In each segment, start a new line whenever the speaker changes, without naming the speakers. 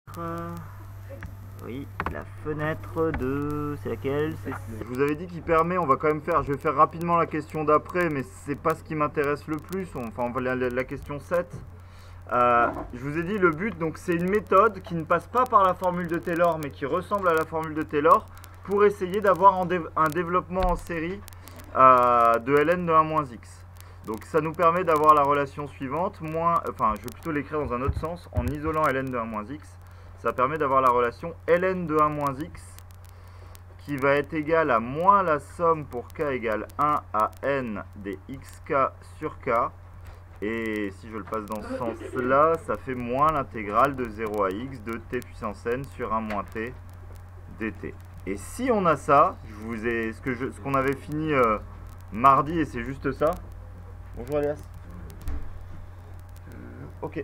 Oui, la fenêtre de... c'est laquelle?
Je vous avais dit qu'il permet, on va quand même faire, je vais faire rapidement la question d'après, mais c'est pas ce qui m'intéresse le plus, enfin on va la question 7. Je vous ai dit le but, donc c'est une méthode qui ne passe pas par la formule de Taylor, mais qui ressemble à la formule de Taylor, pour essayer d'avoir un développement en série de ln de 1-x. Donc ça nous permet d'avoir la relation suivante, enfin je vais plutôt l'écrire dans un autre sens, en isolant ln de 1-x, ça permet d'avoir la relation ln de 1-x qui va être égale à moins la somme pour k égale 1 à n des xk sur k. Et si je le passe dans ce sens-là, ça fait moins l'intégrale de 0 à x de t puissance n sur 1 moins t dt. Et si on a ça, je vous ai ce qu'on avait fini mardi, et c'est juste ça. Bonjour Elias. Ok.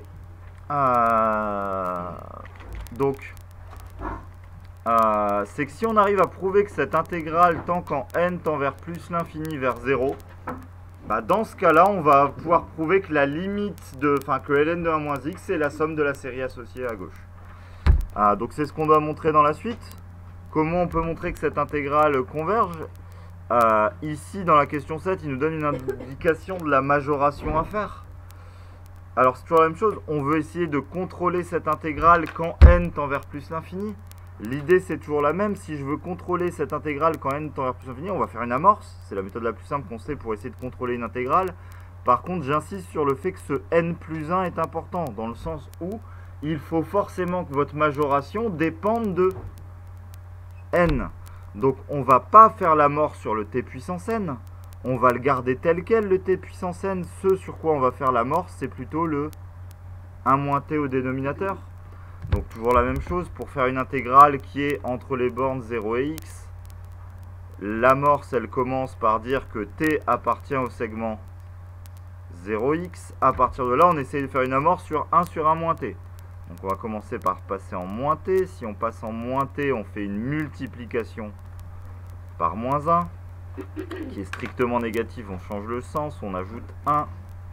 Donc, c'est que si on arrive à prouver que cette intégrale tend quand n tend vers plus l'infini vers 0, bah dans ce cas-là, on va pouvoir prouver que la limite de, que ln de 1-x c'est la somme de la série associée à gauche. Donc c'est ce qu'on doit montrer dans la suite. Comment on peut montrer que cette intégrale converge? Ici, dans la question 7, il nous donne une indication de la majoration à faire. Alors c'est toujours la même chose, on veut essayer de contrôler cette intégrale quand n tend vers plus l'infini. L'idée c'est toujours la même, si je veux contrôler cette intégrale quand n tend vers plus l'infini, on va faire une amorce. C'est la méthode la plus simple qu'on sait pour essayer de contrôler une intégrale. Par contre, j'insiste sur le fait que ce n plus 1 est important, dans le sens où il faut forcément que votre majoration dépende de n. Donc on ne va pas faire l'amorce sur le t puissance n. On va le garder tel quel, le t puissance n. Ce sur quoi on va faire l'amorce, c'est plutôt le 1 moins t au dénominateur. Donc toujours la même chose, pour faire une intégrale qui est entre les bornes 0 et x. L'amorce, elle commence par dire que t appartient au segment 0x. À partir de là, on essaye de faire une amorce sur 1 sur 1 moins t. Donc on va commencer par passer en moins t. Si on passe en moins t, on fait une multiplication par moins 1. Qui est strictement négatif, on change le sens, on ajoute 1.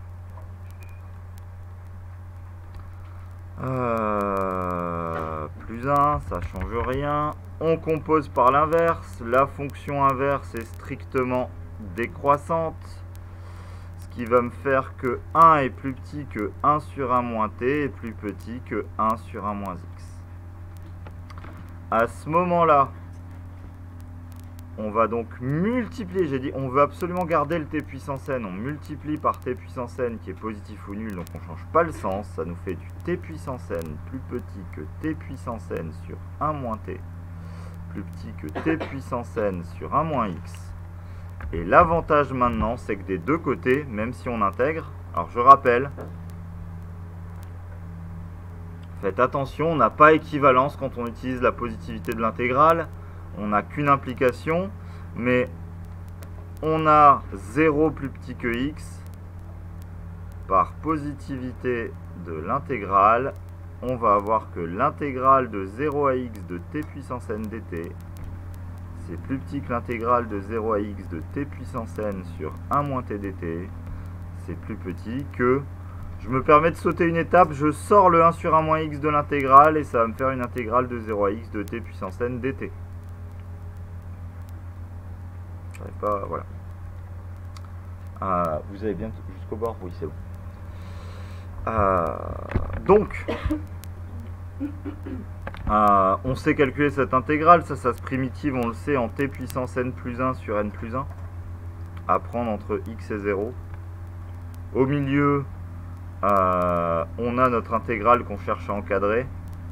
Plus 1, ça change rien. On compose par l'inverse. La fonction inverse est strictement décroissante. Ce qui va me faire que 1 est plus petit que 1 sur 1 moins t et plus petit que 1 sur 1 moins x. À ce moment-là, on va donc multiplier, j'ai dit, on veut absolument garder le t puissance n, on multiplie par t puissance n qui est positif ou nul, donc on ne change pas le sens, ça nous fait du t puissance n plus petit que t puissance n sur 1 moins t, plus petit que t puissance n sur 1 moins x. Et l'avantage maintenant, c'est que des deux côtés, même si on intègre, alors je rappelle, faites attention, on n'a pas équivalence quand on utilise la positivité de l'intégrale. On n'a qu'une implication, mais on a 0 plus petit que x par positivité de l'intégrale. On va avoir que l'intégrale de 0 à x de t puissance n dt, c'est plus petit que l'intégrale de 0 à x de t puissance n sur 1 moins t dt. C'est plus petit que... Je me permets de sauter une étape, je sors le 1 sur 1 moins x de l'intégrale et ça va me faire une intégrale de 0 à x de t puissance n dt. Pas, voilà. Vous avez bien jusqu'au bord? Oui, c'est bon. Donc, on sait calculer cette intégrale. Ça se primitive, on le sait, en t puissance n plus 1 sur n plus 1. À prendre entre x et 0. Au milieu, on a notre intégrale qu'on cherche à encadrer.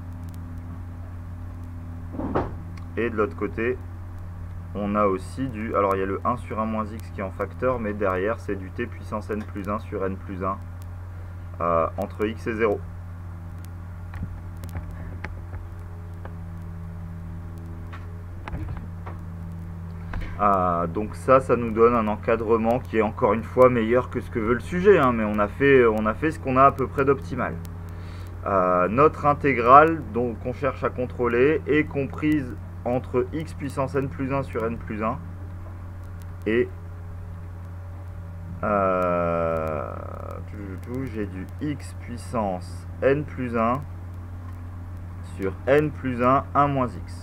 Et de l'autre côté, on a aussi du... Alors il y a le 1 sur 1 moins x qui est en facteur, mais derrière c'est du t puissance n plus 1 sur n plus 1 entre x et 0. Donc ça nous donne un encadrement qui est encore une fois meilleur que ce que veut le sujet, hein, mais on a fait ce qu'on a à peu près d'optimal. Notre intégrale qu'on cherche à contrôler est comprise entre x puissance n plus 1 sur n plus 1 et j'ai du x puissance n plus 1 sur n plus 1, 1 moins x.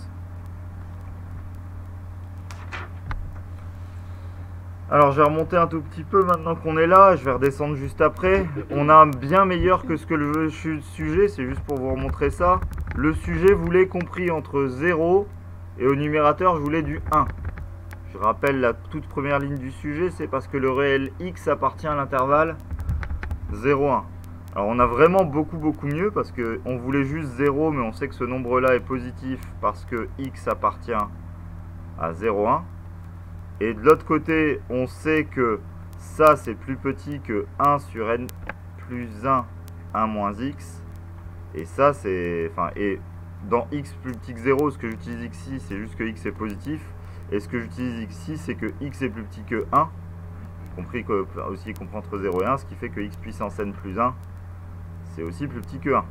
Alors je vais remonter un tout petit peu maintenant qu'on est là, je vais redescendre juste après. On a bien meilleur que ce que le sujet, c'est juste pour vous remontrer ça. Le sujet voulait compris entre 0 et au numérateur je voulais du 1. Je rappelle la toute première ligne du sujet, c'est parce que le réel x appartient à l'intervalle 0, 1. Alors on a vraiment beaucoup mieux parce qu'on voulait juste 0 mais on sait que ce nombre là est positif parce que x appartient à 0, 1. Et de l'autre côté, on sait que ça, c'est plus petit que 1 sur n plus 1, 1 moins x. Et ça, c'est... Enfin, et dans x plus petit que 0, ce que j'utilise ici, c'est juste que x est positif. Et ce que j'utilise ici, c'est que x est plus petit que 1. Compris que, aussi comprend entre 0 et 1, ce qui fait que x puissance n plus 1, c'est aussi plus petit que 1.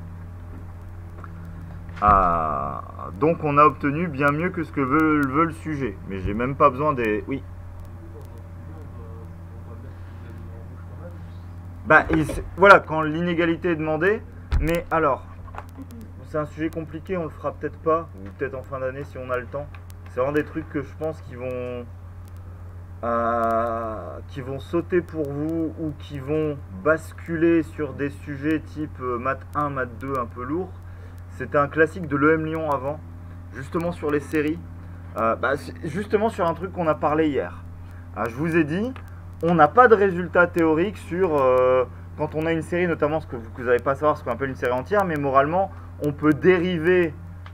Donc on a obtenu bien mieux que ce que veut le sujet. Mais j'ai même pas besoin des... Oui. Bah, voilà, quand l'inégalité est demandée. Mais alors, c'est un sujet compliqué, on le fera peut-être pas. Ou peut-être en fin d'année si on a le temps. C'est vraiment des trucs que je pense qui vont sauter pour vous. Ou qui vont basculer sur des sujets type maths 1, maths 2 un peu lourds. C'était un classique de l'EM Lyon avant, justement sur les séries, justement sur un truc qu'on a parlé hier. Je vous ai dit, on n'a pas de résultat théorique sur quand on a une série, notamment ce que vous n'allez pas savoir, ce qu'on appelle une série entière, mais moralement, on peut dériver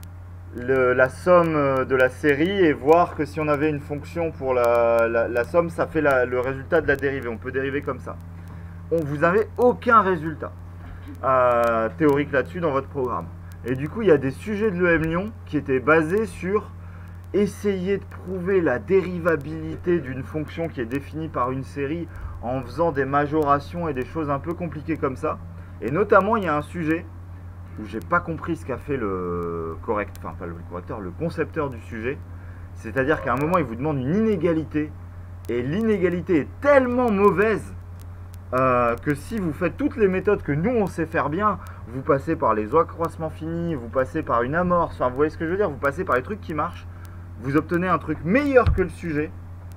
la somme de la série et voir que si on avait une fonction pour la somme, ça fait le résultat de la dérivée. On peut dériver comme ça. Vous n'avez aucun résultat théorique là-dessus dans votre programme. Et du coup, il y a des sujets de l'EM Lyon qui étaient basés sur essayer de prouver la dérivabilité d'une fonction qui est définie par une série en faisant des majorations et des choses un peu compliquées comme ça. Et notamment, il y a un sujet où j'ai pas compris ce qu'a fait le correcteur, enfin pas le correcteur, le concepteur du sujet. C'est-à-dire qu'à un moment, il vous demande une inégalité. Et l'inégalité est tellement mauvaise que si vous faites toutes les méthodes que nous on sait faire bien, vous passez par les accroissements finis, vous passez par une amorce, enfin vous voyez ce que je veux dire, vous passez par les trucs qui marchent, vous obtenez un truc meilleur que le sujet.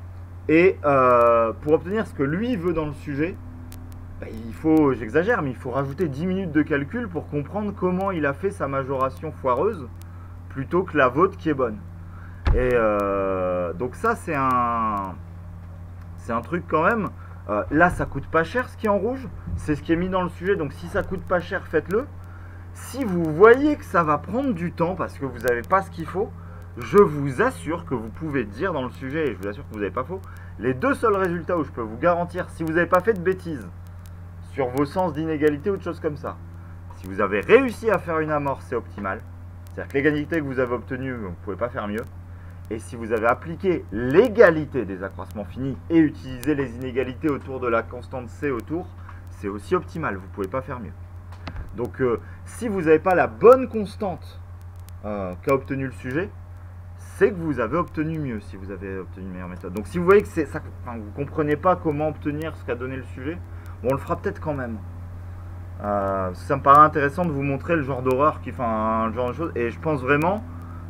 Et pour obtenir ce que lui veut dans le sujet, il faut, j'exagère, mais il faut rajouter 10 minutes de calcul pour comprendre comment il a fait sa majoration foireuse plutôt que la vôtre qui est bonne. Et donc ça c'est un truc quand même. Là ça coûte pas cher ce qui est en rouge, c'est ce qui est mis dans le sujet, donc si ça coûte pas cher, faites-le. Si vous voyez que ça va prendre du temps parce que vous n'avez pas ce qu'il faut, je vous assure que vous pouvez dire dans le sujet, et je vous assure que vous n'avez pas faux, les deux seuls résultats où je peux vous garantir, si vous n'avez pas fait de bêtises sur vos sens d'inégalité ou de choses comme ça, si vous avez réussi à faire une amorce, c'est optimal. C'est-à-dire que l'égalité que vous avez obtenue, vous ne pouvez pas faire mieux. Et si vous avez appliqué l'égalité des accroissements finis et utilisé les inégalités autour de la constante C autour, c'est aussi optimal, vous ne pouvez pas faire mieux. Donc si vous n'avez pas la bonne constante qu'a obtenu le sujet, c'est que vous avez obtenu mieux, si vous avez obtenu une meilleure méthode. Donc si vous voyez que c'est ça, vous ne comprenez pas comment obtenir ce qu'a donné le sujet, bon, on le fera peut-être quand même. Ça me paraît intéressant de vous montrer le genre d'horreur qui fait un genre de choses. Et je pense vraiment...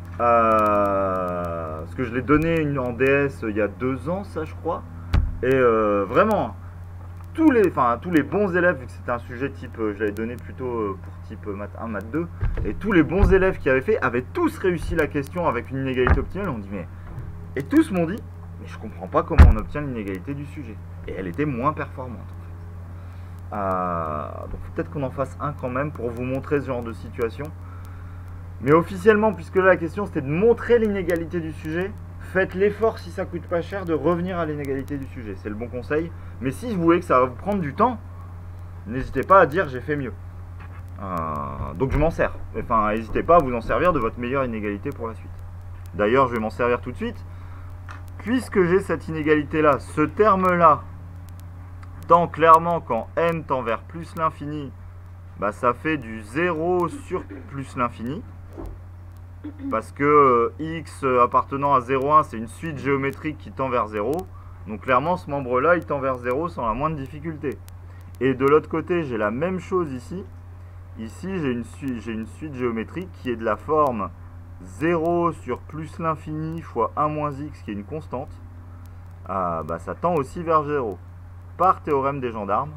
parce que je l'ai donné en DS il y a 2 ans, ça je crois. Et vraiment, tous les bons élèves, vu que c'était un sujet type, je l'avais donné plutôt pour type maths 1, maths 2, et tous les bons élèves qui avaient fait avaient tous réussi la question avec une inégalité optimale. On dit mais... Et tous m'ont dit, mais je comprends pas comment on obtient l'inégalité du sujet. Et elle était moins performante en fait. Donc peut-être qu'on en fasse un quand même pour vous montrer ce genre de situation. Mais officiellement, puisque là la question c'était de montrer l'inégalité du sujet, faites l'effort si ça coûte pas cher de revenir à l'inégalité du sujet. C'est le bon conseil. Mais si vous voyez que ça va vous prendre du temps, n'hésitez pas à dire j'ai fait mieux. Donc je m'en sers. Enfin, n'hésitez pas à vous en servir de votre meilleure inégalité pour la suite. D'ailleurs, je vais m'en servir tout de suite. Puisque j'ai cette inégalité là, ce terme là, tend clairement quand n tend vers plus l'infini, bah, ça fait du 0 sur plus l'infini. Parce que x appartenant à 0,1 c'est une suite géométrique qui tend vers 0. Donc clairement ce membre là il tend vers 0 sans la moindre difficulté. Et de l'autre côté j'ai la même chose ici. Ici, j'ai une suite géométrique qui est de la forme 0 sur plus l'infini fois 1 moins x, qui est une constante. Ah, bah, ça tend aussi vers 0. Par théorème des gendarmes,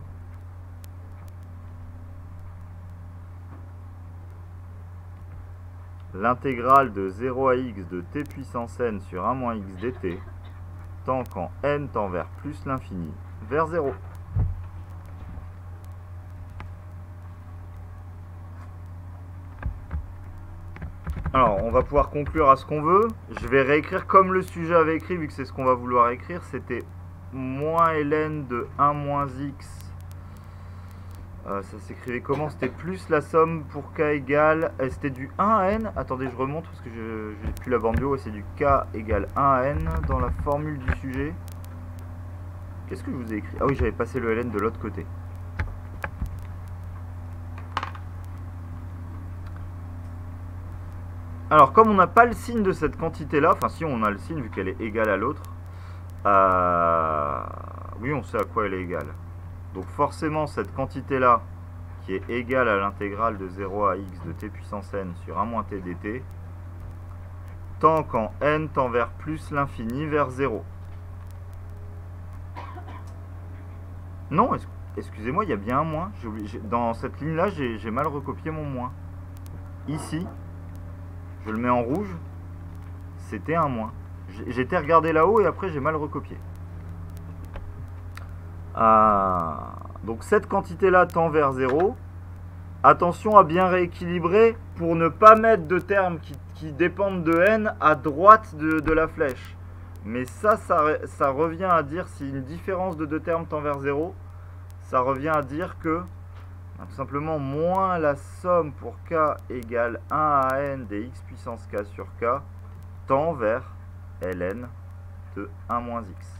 l'intégrale de 0 à x de t puissance n sur 1 moins x dt tend quand n tend vers plus l'infini vers 0. Alors, on va pouvoir conclure à ce qu'on veut. Je vais réécrire comme le sujet avait écrit, vu que c'est ce qu'on va vouloir écrire. C'était moins ln de 1 moins x. Ça s'écrivait comment? C'était plus la somme pour k égale... C'était du 1 à n. Attendez, je remonte parce que je n'ai plus la borne bio. C'est du k égale 1 à n dans la formule du sujet. Qu'est-ce que je vous ai écrit? Ah oui, j'avais passé le ln de l'autre côté. Alors, comme on n'a pas le signe de cette quantité-là, enfin si on a le signe vu qu'elle est égale à l'autre, oui, on sait à quoi elle est égale. Donc forcément, cette quantité-là, qui est égale à l'intégrale de 0 à x de t puissance n sur 1 moins t dt, tend quand n tend vers plus l'infini vers 0. Non, excusez-moi, il y a bien un moins. Dans cette ligne-là, j'ai mal recopié mon moins. Ici, je le mets en rouge, c'était un moins. J'étais regardé là-haut et après j'ai mal recopié. Donc cette quantité-là tend vers 0. Attention à bien rééquilibrer pour ne pas mettre de termes qui dépendent de n à droite de la flèche. Mais ça revient à dire, si une différence de deux termes tend vers 0, ça revient à dire que tout simplement moins la somme pour k égale 1 à n des x puissance k sur k tend vers ln de 1 moins x.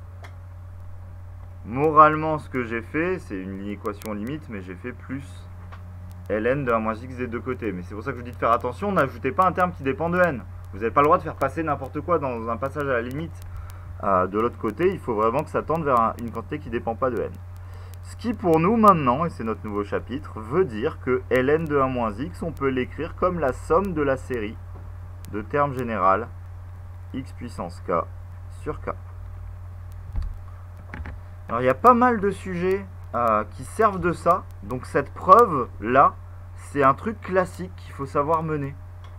Moralement, ce que j'ai fait, c'est une équation limite, mais j'ai fait plus ln de 1 moins x des deux côtés. Mais c'est pour ça que je vous dis de faire attention, n'ajoutez pas un terme qui dépend de n. Vous n'avez pas le droit de faire passer n'importe quoi dans un passage à la limite. De l'autre côté, il faut vraiment que ça tende vers une quantité qui ne dépend pas de n. Ce qui pour nous maintenant, et c'est notre nouveau chapitre, veut dire que ln de 1 moins x, on peut l'écrire comme la somme de la série de termes général x puissance k sur k. Alors il y a pas mal de sujets qui servent de ça, donc cette preuve là, c'est un truc classique qu'il faut savoir mener.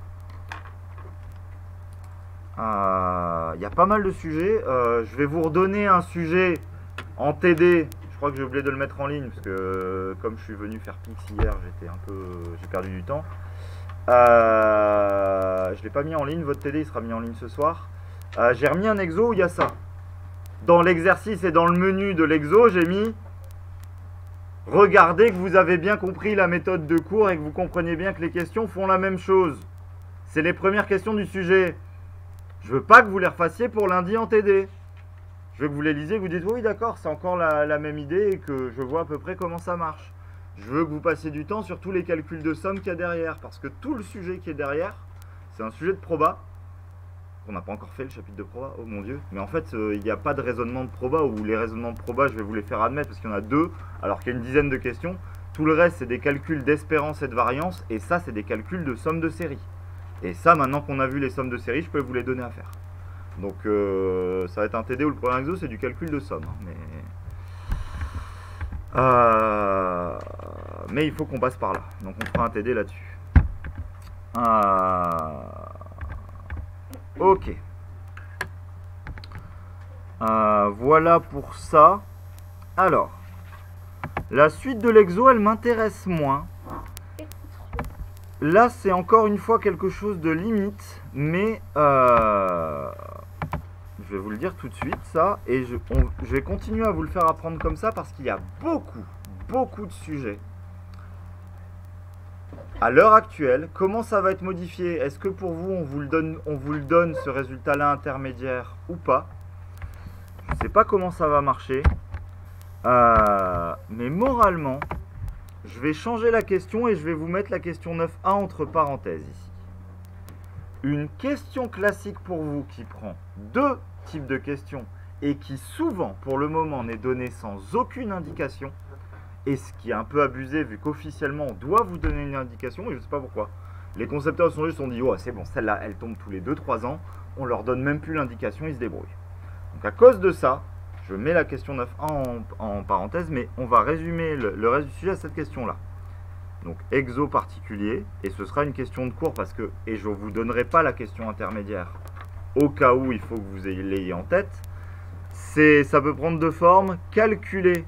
Il y a pas mal de sujets, je vais vous redonner un sujet en TD. Je crois que j'ai oublié de le mettre en ligne parce que comme je suis venu faire Pix hier, j'ai perdu du temps. Je l'ai pas mis en ligne, votre TD il sera mis en ligne ce soir. J'ai remis un exo où il y a ça. Dans l'exercice et dans le menu de l'exo, j'ai mis regardez que vous avez bien compris la méthode de cours et que vous comprenez bien que les questions font la même chose. C'est les premières questions du sujet. Je veux pas que vous les refassiez pour lundi en TD. Je veux que vous les lisiez et que vous dites oui d'accord, c'est encore la même idée et que je vois à peu près comment ça marche. Je veux que vous passiez du temps sur tous les calculs de somme qu'il y a derrière. Parce que tout le sujet qui est derrière, c'est un sujet de proba. On n'a pas encore fait le chapitre de proba, oh mon dieu. Mais en fait, il n'y a pas de raisonnement de proba, ou les raisonnements de proba, je vais vous les faire admettre parce qu'il y en a 2, alors qu'il y a une dizaine de questions. Tout le reste, c'est des calculs d'espérance et de variance, et ça, c'est des calculs de somme de série. Et ça, maintenant qu'on a vu les sommes de série, je peux vous les donner à faire. Donc, ça va être un TD où le premier exo, c'est du calcul de somme. Mais il faut qu'on passe par là. Donc, on fera un TD là-dessus. Ok. Voilà pour ça. Alors, la suite de l'exo, elle m'intéresse moins. Là, c'est encore une fois quelque chose de limite, mais je vais vous le dire tout de suite, ça. Et je vais continuer à vous le faire apprendre comme ça parce qu'il y a beaucoup de sujets. À l'heure actuelle, comment ça va être modifié? Est-ce que pour vous, on vous le donne ce résultat-là intermédiaire ou pas? Je ne sais pas comment ça va marcher. Mais moralement, je vais changer la question et je vais vous mettre la question 9a entre parenthèses ici. Une question classique pour vous qui prend 2 types de questions et qui souvent, pour le moment, n'est donnée sans aucune indication, et ce qui est un peu abusé vu qu'officiellement on doit vous donner une indication, et je sais pas pourquoi. Les concepteurs de sondages se sont dit, oh c'est bon, celle-là elle tombe tous les 2-3 ans, on leur donne même plus l'indication, ils se débrouillent. Donc à cause de ça, je mets la question 9 en parenthèse, mais on va résumer le reste du sujet à cette question-là. Donc exo particulier, et ce sera une question de cours parce que, et je ne vous donnerai pas la question intermédiaire, au cas où il faut que vous l'ayez en tête. Ça peut prendre deux formes. Calculer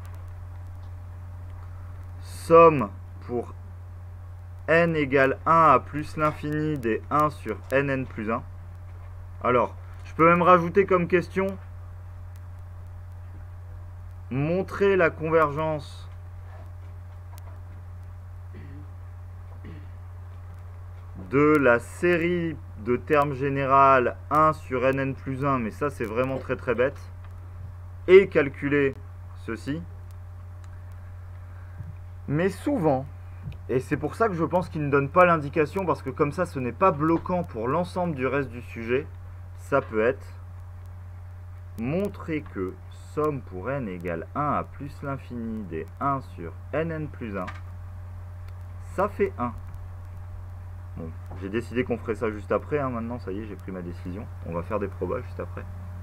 somme pour n égale 1 à plus l'infini des 1 sur nn plus 1. Alors, je peux même rajouter comme question montrer la convergence de la série de termes général 1 sur nn plus 1, mais ça c'est vraiment très très bête, et calculer ceci. Mais souvent, et c'est pour ça que je pense qu'il ne donne pas l'indication, parce que comme ça ce n'est pas bloquant pour l'ensemble du reste du sujet, ça peut être montrer que somme pour n égale 1 à plus l'infini des 1 sur nn plus 1, ça fait 1. Bon, j'ai décidé qu'on ferait ça juste après, hein, maintenant ça y est, j'ai pris ma décision. On va faire des probas juste après.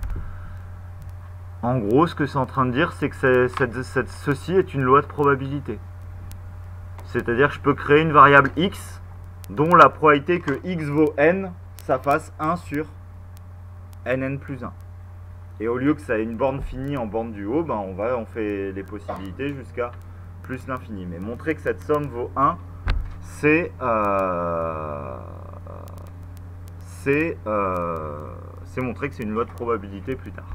En gros, ce que c'est en train de dire, c'est que ceci est une loi de probabilité. C'est-à-dire que je peux créer une variable x, dont la probabilité que x vaut n, ça fasse 1 sur nn plus 1. Et au lieu que ça ait une borne finie en borne du haut, ben on fait les possibilités jusqu'à plus l'infini. Mais montrer que cette somme vaut 1, c'est montrer que c'est une loi de probabilité plus tard.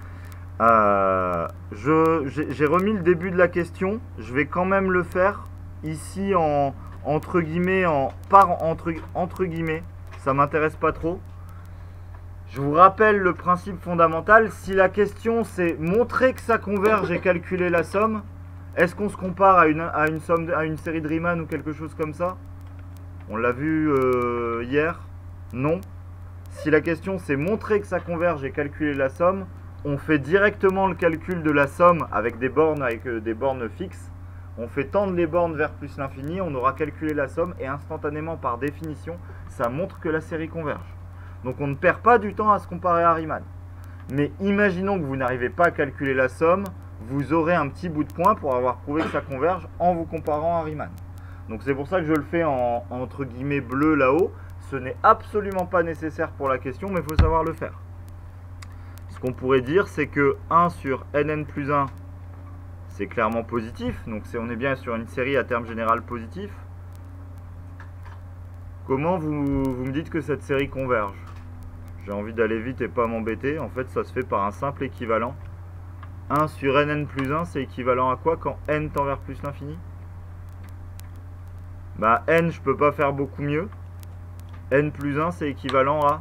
J'ai remis le début de la question, je vais quand même le faire ici entre guillemets, entre guillemets, ça m'intéresse pas trop. Je vous rappelle le principe fondamental, si la question c'est montrer que ça converge et calculer la somme, est-ce qu'on se compare à une série de Riemann ou quelque chose comme ça? On l'a vu hier. Non. Si la question c'est montrer que ça converge et calculer la somme, on fait directement le calcul de la somme avec des bornes fixes. On fait tendre les bornes vers plus l'infini, on aura calculé la somme et instantanément par définition, ça montre que la série converge. Donc on ne perd pas du temps à se comparer à Riemann. Mais imaginons que vous n'arrivez pas à calculer la somme, vous aurez un petit bout de point pour avoir prouvé que ça converge en vous comparant à Riemann. Donc c'est pour ça que je le fais entre guillemets bleu là-haut. Ce n'est absolument pas nécessaire pour la question, mais il faut savoir le faire. Ce qu'on pourrait dire, c'est que 1 sur nn plus 1, c'est clairement positif. Donc on est bien sur une série à terme général positif. Comment vous me dites que cette série converge? J'ai envie d'aller vite et pas m'embêter. En fait, ça se fait par un simple équivalent. 1 sur nn plus 1, c'est équivalent à quoi quand n tend vers plus l'infini? Bah n, je peux pas faire beaucoup mieux. N plus 1, c'est équivalent à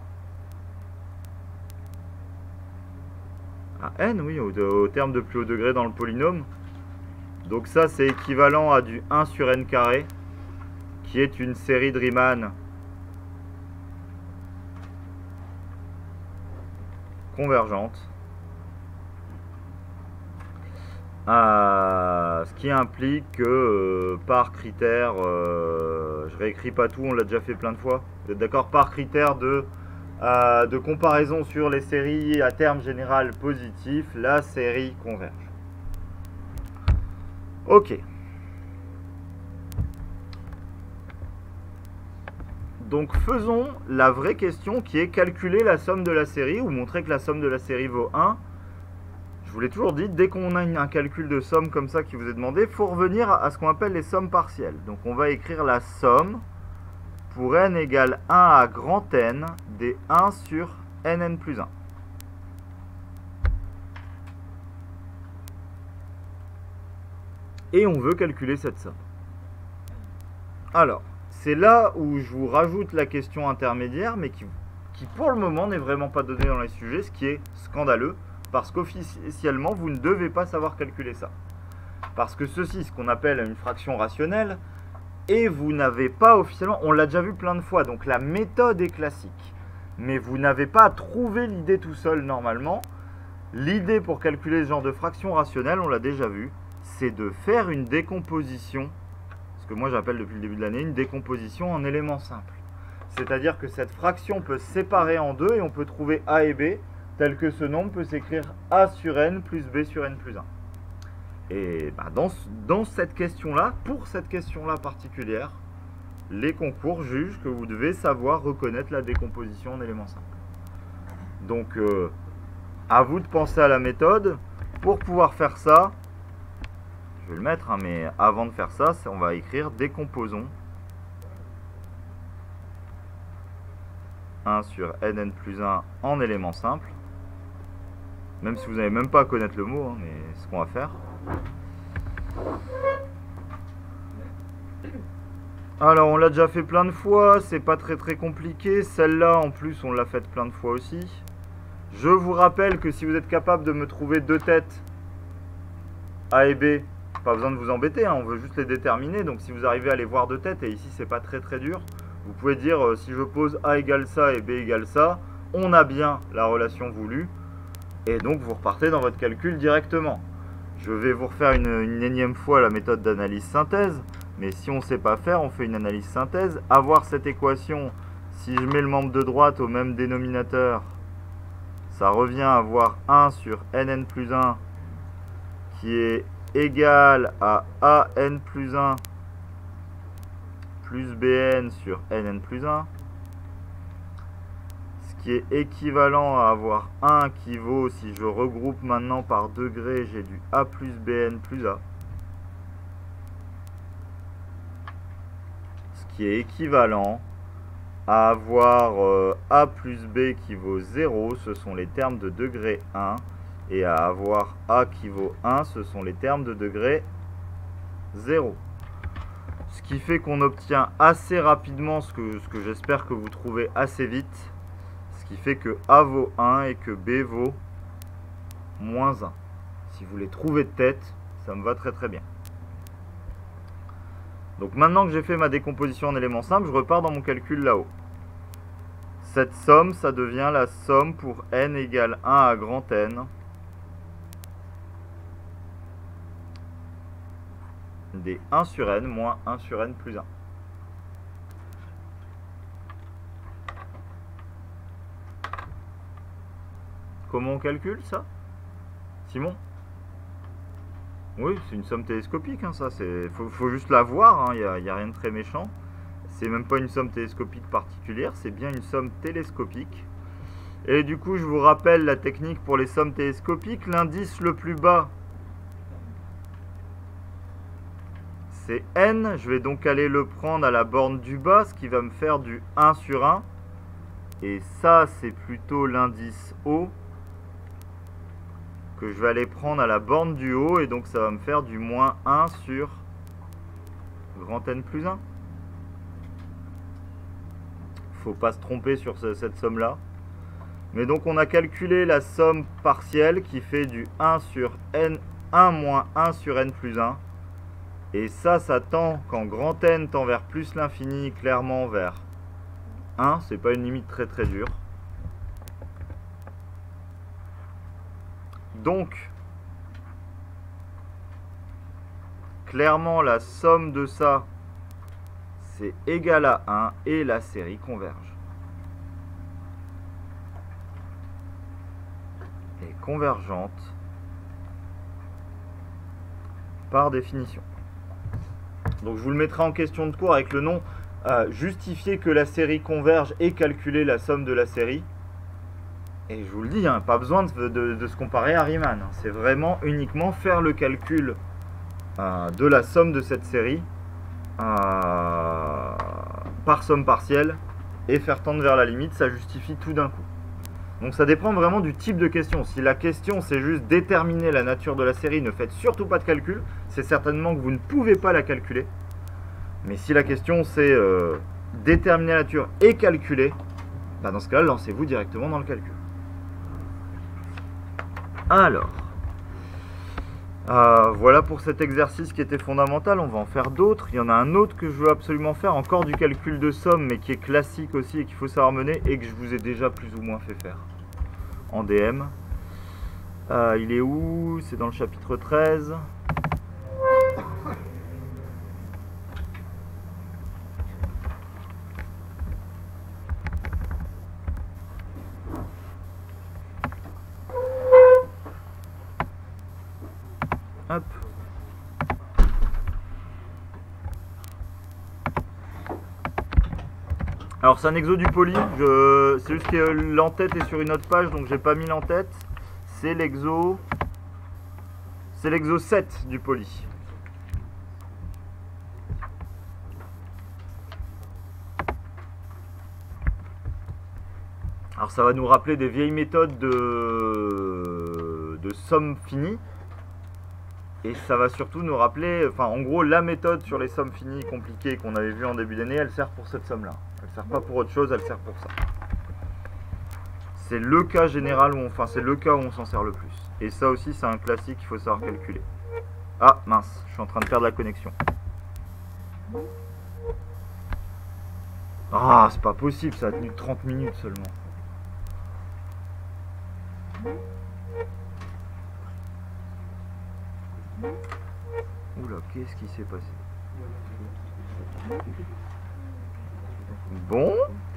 n, oui, au terme de plus haut degré dans le polynôme. Donc ça, c'est équivalent à du 1 sur n carré, qui est une série de Riemann convergente. Ce qui implique que par critère, je réécris pas tout, on l'a déjà fait plein de fois, vous êtes d'accord, par critère de comparaison sur les séries à terme général positif, la série converge. Ok. Donc faisons la vraie question qui est calculer la somme de la série ou montrer que la somme de la série vaut 1. Je vous l'ai toujours dit, dès qu'on a un calcul de somme comme ça qui vous est demandé, il faut revenir à ce qu'on appelle les sommes partielles. Donc on va écrire la somme pour n égale 1 à grand N des 1 sur nn plus 1. Et on veut calculer cette somme. Alors, c'est là où je vous rajoute la question intermédiaire, mais qui pour le moment n'est vraiment pas donnée dans les sujets, ce qui est scandaleux, parce qu'officiellement, vous ne devez pas savoir calculer ça. Parce que ceci, ce qu'on appelle une fraction rationnelle, et vous n'avez pas officiellement, on l'a déjà vu plein de fois, donc la méthode est classique. Mais vous n'avez pas à trouver l'idée tout seul normalement. L'idée pour calculer ce genre de fraction rationnelle, on l'a déjà vu, c'est de faire une décomposition, ce que moi j'appelle depuis le début de l'année une décomposition en éléments simples. C'est-à-dire que cette fraction peut se séparer en deux et on peut trouver a et b, tel que ce nombre peut s'écrire a sur n plus b sur n plus 1. Et bah, dans cette question-là, pour cette question-là particulière, les concours jugent que vous devez savoir reconnaître la décomposition en éléments simples. Donc, à vous de penser à la méthode. Pour pouvoir faire ça, je vais le mettre, hein, mais avant de faire ça, on va écrire décomposons 1 sur nn plus 1 en éléments simples. Même si vous n'avez même pas à connaître le mot, hein, mais c'est ce qu'on va faire. Alors, on l'a déjà fait plein de fois, c'est pas très compliqué. Celle-là, en plus, on l'a faite plein de fois aussi. Je vous rappelle que si vous êtes capable de me trouver deux têtes, A et B, pas besoin de vous embêter, hein, on veut juste les déterminer. Donc si vous arrivez à les voir deux têtes, et ici c'est pas très dur, vous pouvez dire si je pose A égale ça et B égale ça, on a bien la relation voulue. Et donc vous repartez dans votre calcul directement. Je vais vous refaire une énième fois la méthode d'analyse synthèse. Mais si on ne sait pas faire, on fait une analyse synthèse. Avoir cette équation, si je mets le membre de droite au même dénominateur, ça revient à avoir 1 sur nn plus 1 qui est égal à an plus 1 plus bn sur nn plus 1. Ce qui est équivalent à avoir 1 qui vaut, si je regroupe maintenant par degré, j'ai du a plus bn plus a. Qui est équivalent à avoir a plus b qui vaut 0, ce sont les termes de degré 1, et à avoir a qui vaut 1, ce sont les termes de degré 0. Ce qui fait qu'on obtient assez rapidement ce que j'espère que vous trouvez assez vite, ce qui fait que a vaut 1 et que b vaut moins 1. Si vous les trouvez de tête, ça me va très bien. Donc maintenant que j'ai fait ma décomposition en éléments simples, je repars dans mon calcul là-haut. Cette somme, ça devient la somme pour n égale 1 à grand N des 1 sur n moins 1 sur n plus 1. Comment on calcule ça, Simon ? Oui, c'est une somme télescopique, hein, ça. Faut juste la voir, il n'y a rien de très méchant. C'est même pas une somme télescopique particulière, c'est bien une somme télescopique. Et du coup, je vous rappelle la technique pour les sommes télescopiques. L'indice le plus bas, c'est n. Je vais donc aller le prendre à la borne du bas, ce qui va me faire du 1 sur 1. Et ça, c'est plutôt l'indice haut, que je vais aller prendre à la borne du haut, et donc ça va me faire du moins 1 sur grand N plus 1. Faut pas se tromper sur cette somme là. Mais donc on a calculé la somme partielle qui fait du 1 sur n, 1 moins 1 sur n plus 1. Et ça tend, quand grand N tend vers plus l'infini, clairement vers 1. C'est pas une limite très dure. Donc, clairement, la somme de ça, c'est égal à 1 et la série converge. Et convergente par définition. Donc, je vous le mettrai en question de cours avec le nom justifier que la série converge et calculer la somme de la série. Et je vous le dis, hein, pas besoin de se comparer à Riemann. C'est vraiment uniquement faire le calcul de la somme de cette série par somme partielle et faire tendre vers la limite, ça justifie tout d'un coup. Donc ça dépend vraiment du type de question. Si la question c'est juste déterminer la nature de la série, ne faites surtout pas de calcul. C'est certainement que vous ne pouvez pas la calculer. Mais si la question c'est déterminer la nature et calculer, bah dans ce cas-là, lancez-vous directement dans le calcul. Alors, voilà pour cet exercice qui était fondamental. On va en faire d'autres. Il y en a un autre que je veux absolument faire, encore du calcul de somme, mais qui est classique aussi et qu'il faut savoir mener et que je vous ai déjà plus ou moins fait faire en DM. Il est où? C'est dans le chapitre 13. Hop. Alors c'est un exo du poly, c'est juste que l'entête est sur une autre page, donc j'ai pas mis l'entête. C'est l'exo 7 du poly. Alors ça va nous rappeler des vieilles méthodes de somme finie. Et ça va surtout nous rappeler, enfin en gros la méthode sur les sommes finies compliquées qu'on avait vu en début d'année, elle sert pour cette somme là. Elle sert pas pour autre chose, elle sert pour ça. C'est le cas général, où c'est le cas où on s'en sert le plus. Et ça aussi c'est un classique qu'il faut savoir calculer. Ah mince, je suis en train de perdre la connexion. Ah c'est pas possible, ça a tenu 30 minutes seulement. Oula, qu'est-ce qui s'est passé? Bon.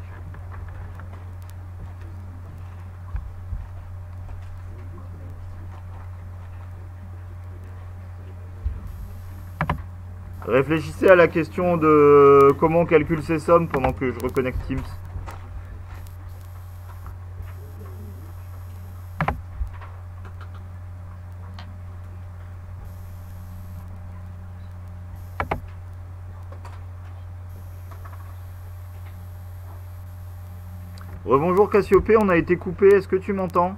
Réfléchissez à la question de comment on calcule ces sommes pendant que je reconnecte Teams. Rebonjour Cassiopée, on a été coupé, est-ce que tu m'entends?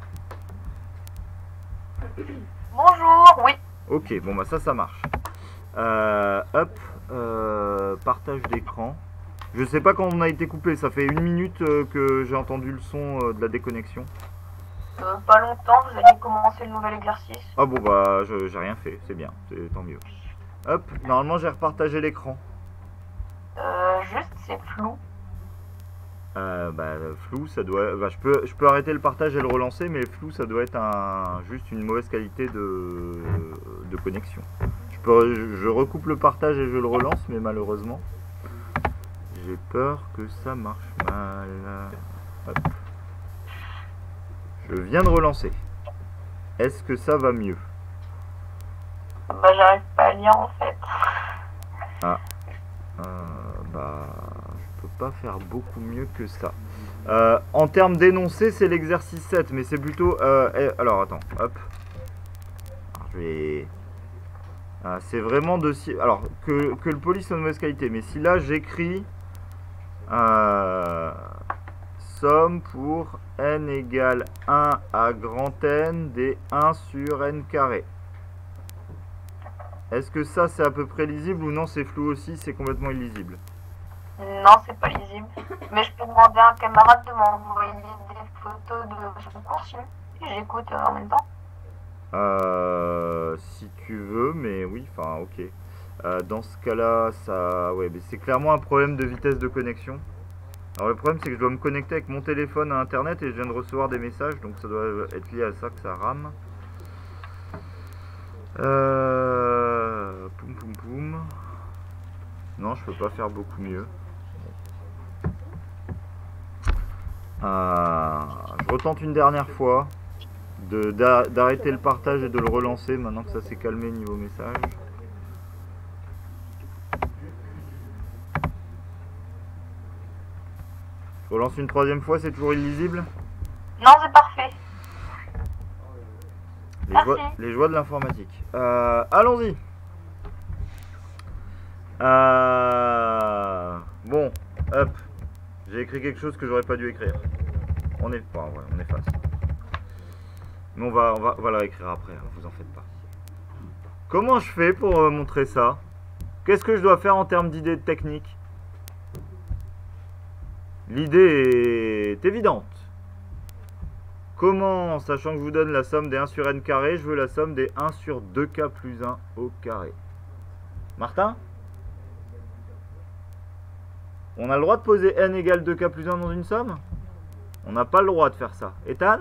Bonjour, oui.
Ok, bon bah ça marche. Hop, partage d'écran. Je sais pas quand on a été coupé, ça fait 1 minute que j'ai entendu le son de la déconnexion.
Pas longtemps, vous allez commencer le nouvel exercice.
Ah bon bah j'ai rien fait, c'est bien, c'est tant mieux. Hop, normalement j'ai repartagé l'écran.
Juste c'est flou.
Flou, ça doit. Je peux arrêter le partage et le relancer, mais flou, ça doit être juste une mauvaise qualité de connexion. Je recoupe le partage et je le relance, mais malheureusement, j'ai peur que ça marche mal. Hop. Je viens de relancer. Est-ce que ça va mieux?
Bah j'arrive pas à lire en fait.
Ah. Je peux pas faire beaucoup mieux que ça. En termes d'énoncé, c'est l'exercice 7, mais c'est plutôt... alors, attends, hop. Alors, je vais... c'est vraiment de... Alors, que le poly soit de mauvaise qualité, mais si là, j'écris... somme pour n égale 1 à grand N des 1 sur n carré. Est-ce que ça, c'est à peu près lisible ou non, c'est flou aussi, c'est complètement illisible?
Non, c'est pas lisible. Mais je peux demander à un camarade de m'envoyer des photos de son cours et j'écoute en même temps.
Si tu veux, mais oui, enfin, ok. Dans ce cas-là, ça... Ouais, mais c'est clairement un problème de vitesse de connexion. Alors le problème, c'est que je dois me connecter avec mon téléphone à Internet et je viens de recevoir des messages, donc ça doit être lié à ça que ça rame. Poum poum poum. Non, je peux pas faire beaucoup mieux. Je retente une dernière fois d'arrêter le partage et de le relancer maintenant que ça s'est calmé niveau message. Je relance une troisième fois, c'est toujours illisible?
Non, c'est parfait.
Les joies de l'informatique. Allons-y. Bon, hop. J'ai écrit quelque chose que j'aurais pas dû écrire. On efface. Mais on va le réécrire après, hein, vous en faites pas. Comment je fais pour montrer ça? Qu'est-ce que je dois faire en termes d'idées techniques? L'idée est évidente. Comment, sachant que je vous donne la somme des 1 sur n carré, je veux la somme des 1 sur 2k plus 1 au carré? Martin? On a le droit de poser n égale 2k plus 1 dans une somme? On n'a pas le droit de faire ça. Ethan?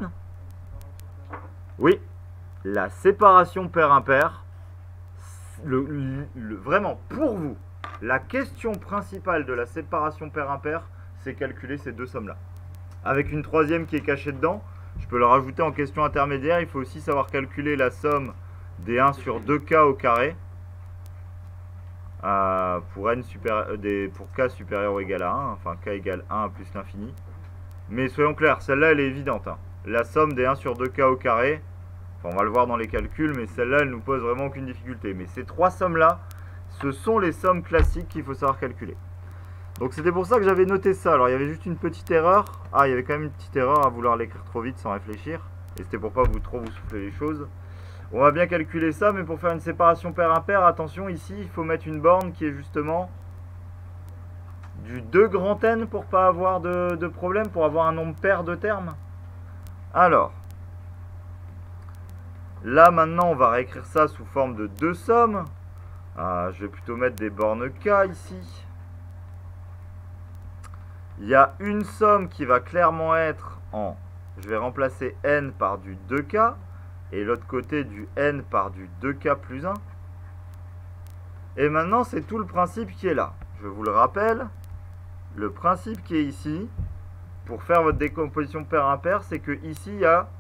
Oui. La séparation pair-impair, vraiment, pour vous, la question principale de la séparation pair-impair, c'est calculer ces deux sommes-là. Avec une troisième qui est cachée dedans, je peux le rajouter en question intermédiaire. Il faut aussi savoir calculer la somme des 1 sur 2k au carré pour k supérieur ou égal à 1, enfin k égale 1 plus l'infini. Mais soyons clairs, celle-là elle est évidente, hein. La somme des 1 sur 2k au carré, enfin, on va le voir dans les calculs, mais celle-là elle nous pose vraiment aucune difficulté. Mais ces trois sommes-là, ce sont les sommes classiques qu'il faut savoir calculer. Donc c'était pour ça que j'avais noté ça. Alors il y avait juste une petite erreur. Ah, il y avait quand même une petite erreur à vouloir l'écrire trop vite sans réfléchir. Et c'était pour pas trop vous souffler les choses. On va bien calculer ça, mais pour faire une séparation pair-impair, attention, ici, il faut mettre une borne qui est justement du 2 grand N pour pas avoir de problème, pour avoir un nombre pair de termes. Alors, là maintenant, on va réécrire ça sous forme de 2 sommes. Je vais plutôt mettre des bornes K ici. Il y a une somme qui va clairement être en... Je vais remplacer N par du 2K. Et l'autre côté du N par du 2K plus 1. Et maintenant, c'est tout le principe qui est là. Je vous le rappelle. Le principe qui est ici, pour faire votre décomposition pair-impair, c'est que ici, il y a...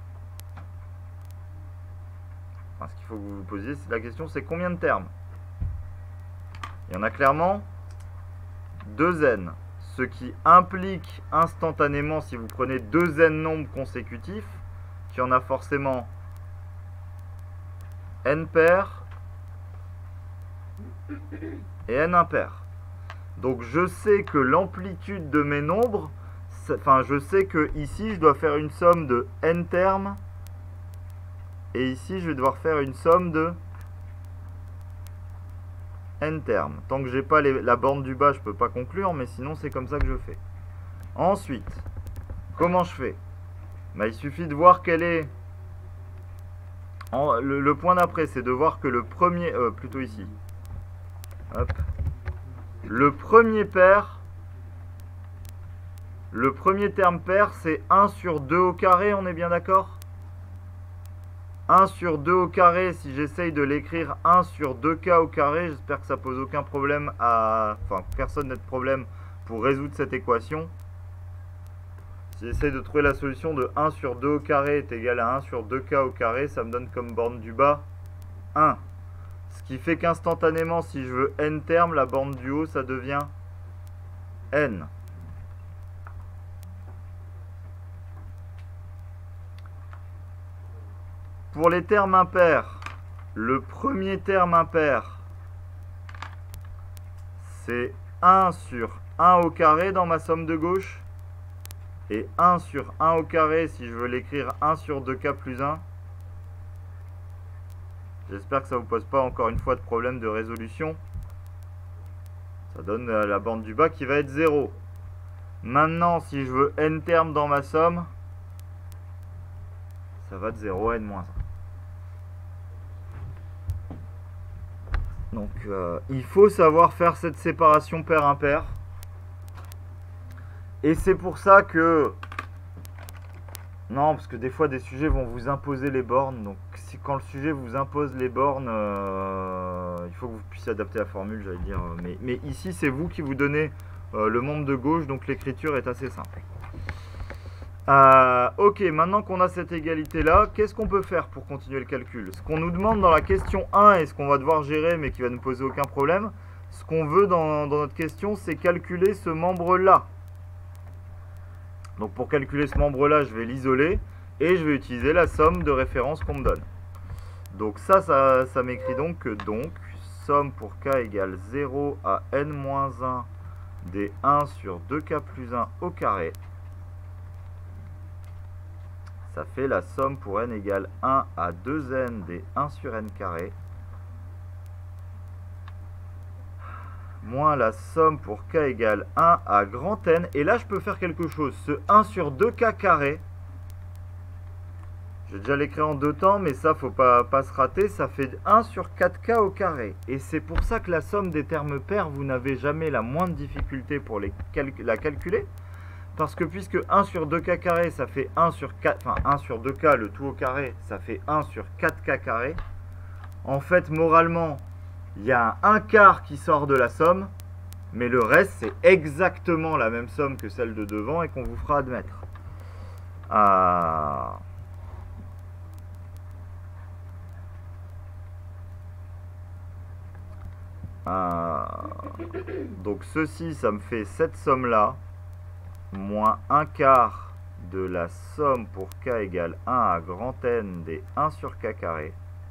Enfin, ce qu'il faut que vous vous posiez, la question, c'est combien de termes? Il y en a clairement 2n. Ce qui implique instantanément, si vous prenez 2n nombres consécutifs, qu'il y en a forcément n paires et n impaires. Donc je sais que l'amplitude de mes nombres, enfin je sais que ici je dois faire une somme de n termes et ici je vais devoir faire une somme de n termes. Tant que j'ai pas la borne du bas, je peux pas conclure, mais sinon c'est comme ça que je fais. Ensuite, comment je fais? Il suffit de voir quel est... Le point d'après, c'est de voir que le premier... plutôt ici. Hop. Le premier pair... Le premier terme pair, c'est 1 sur 2 au carré, on est bien d'accord? 1 sur 2 au carré, si j'essaye de l'écrire 1 sur 2k au carré, j'espère que ça pose aucun problème à... Enfin, personne n'a de problème pour résoudre cette équation. Si j'essaie de trouver la solution de 1 sur 2 au carré est égal à 1 sur 2k au carré, ça me donne comme borne du bas 1. Ce qui fait qu'instantanément, si je veux n termes, la borne du haut, ça devient n. Pour les termes impairs, le premier terme impair, c'est 1 sur 1 au carré dans ma somme de gauche. Et 1 sur 1 au carré, si je veux l'écrire 1 sur 2k plus 1. J'espère que ça ne vous pose pas encore une fois de problème de résolution. Ça donne la borne du bas qui va être 0. Maintenant, si je veux n termes dans ma somme, ça va de 0 à n-1. Donc, il faut savoir faire cette séparation pair-impair. Et c'est pour ça que... Non, parce que des fois, des sujets vont vous imposer les bornes. Donc, quand le sujet vous impose les bornes, il faut que vous puissiez adapter la formule, j'allais dire. Mais ici, c'est vous qui vous donnez le membre de gauche, donc l'écriture est assez simple. Ok, maintenant qu'on a cette égalité-là, qu'est-ce qu'on peut faire pour continuer le calcul? Ce qu'on nous demande dans la question 1 et ce qu'on va devoir gérer, mais qui va ne poser aucun problème, ce qu'on veut dans notre question, c'est calculer ce membre-là. Donc pour calculer ce membre-là, je vais l'isoler et je vais utiliser la somme de référence qu'on me donne. Donc ça m'écrit donc que somme pour k égale 0 à n-1 des 1 sur 2k plus 1 au carré. Ça fait la somme pour n égale 1 à 2n des 1 sur n carré. Moins la somme pour k égale 1 à grand N. Et là, je peux faire quelque chose. Ce 1 sur 2k carré, je vais déjà l'écrire en deux temps, mais ça, faut pas se rater. Ça fait 1 sur 4k au carré. Et c'est pour ça que la somme des termes pairs, vous n'avez jamais la moindre difficulté pour la calculer. Parce que puisque 1 sur 2k carré, ça fait 1 sur 4, enfin 1 sur 2k, le tout au carré, ça fait 1 sur 4k carré. En fait, moralement, il y a un quart qui sort de la somme, mais le reste, c'est exactement la même somme que celle de devant et qu'on vous fera admettre. Donc ceci, ça me fait cette somme-là, moins 1 quart de la somme pour k égale 1 à grand N des 1 sur k carré.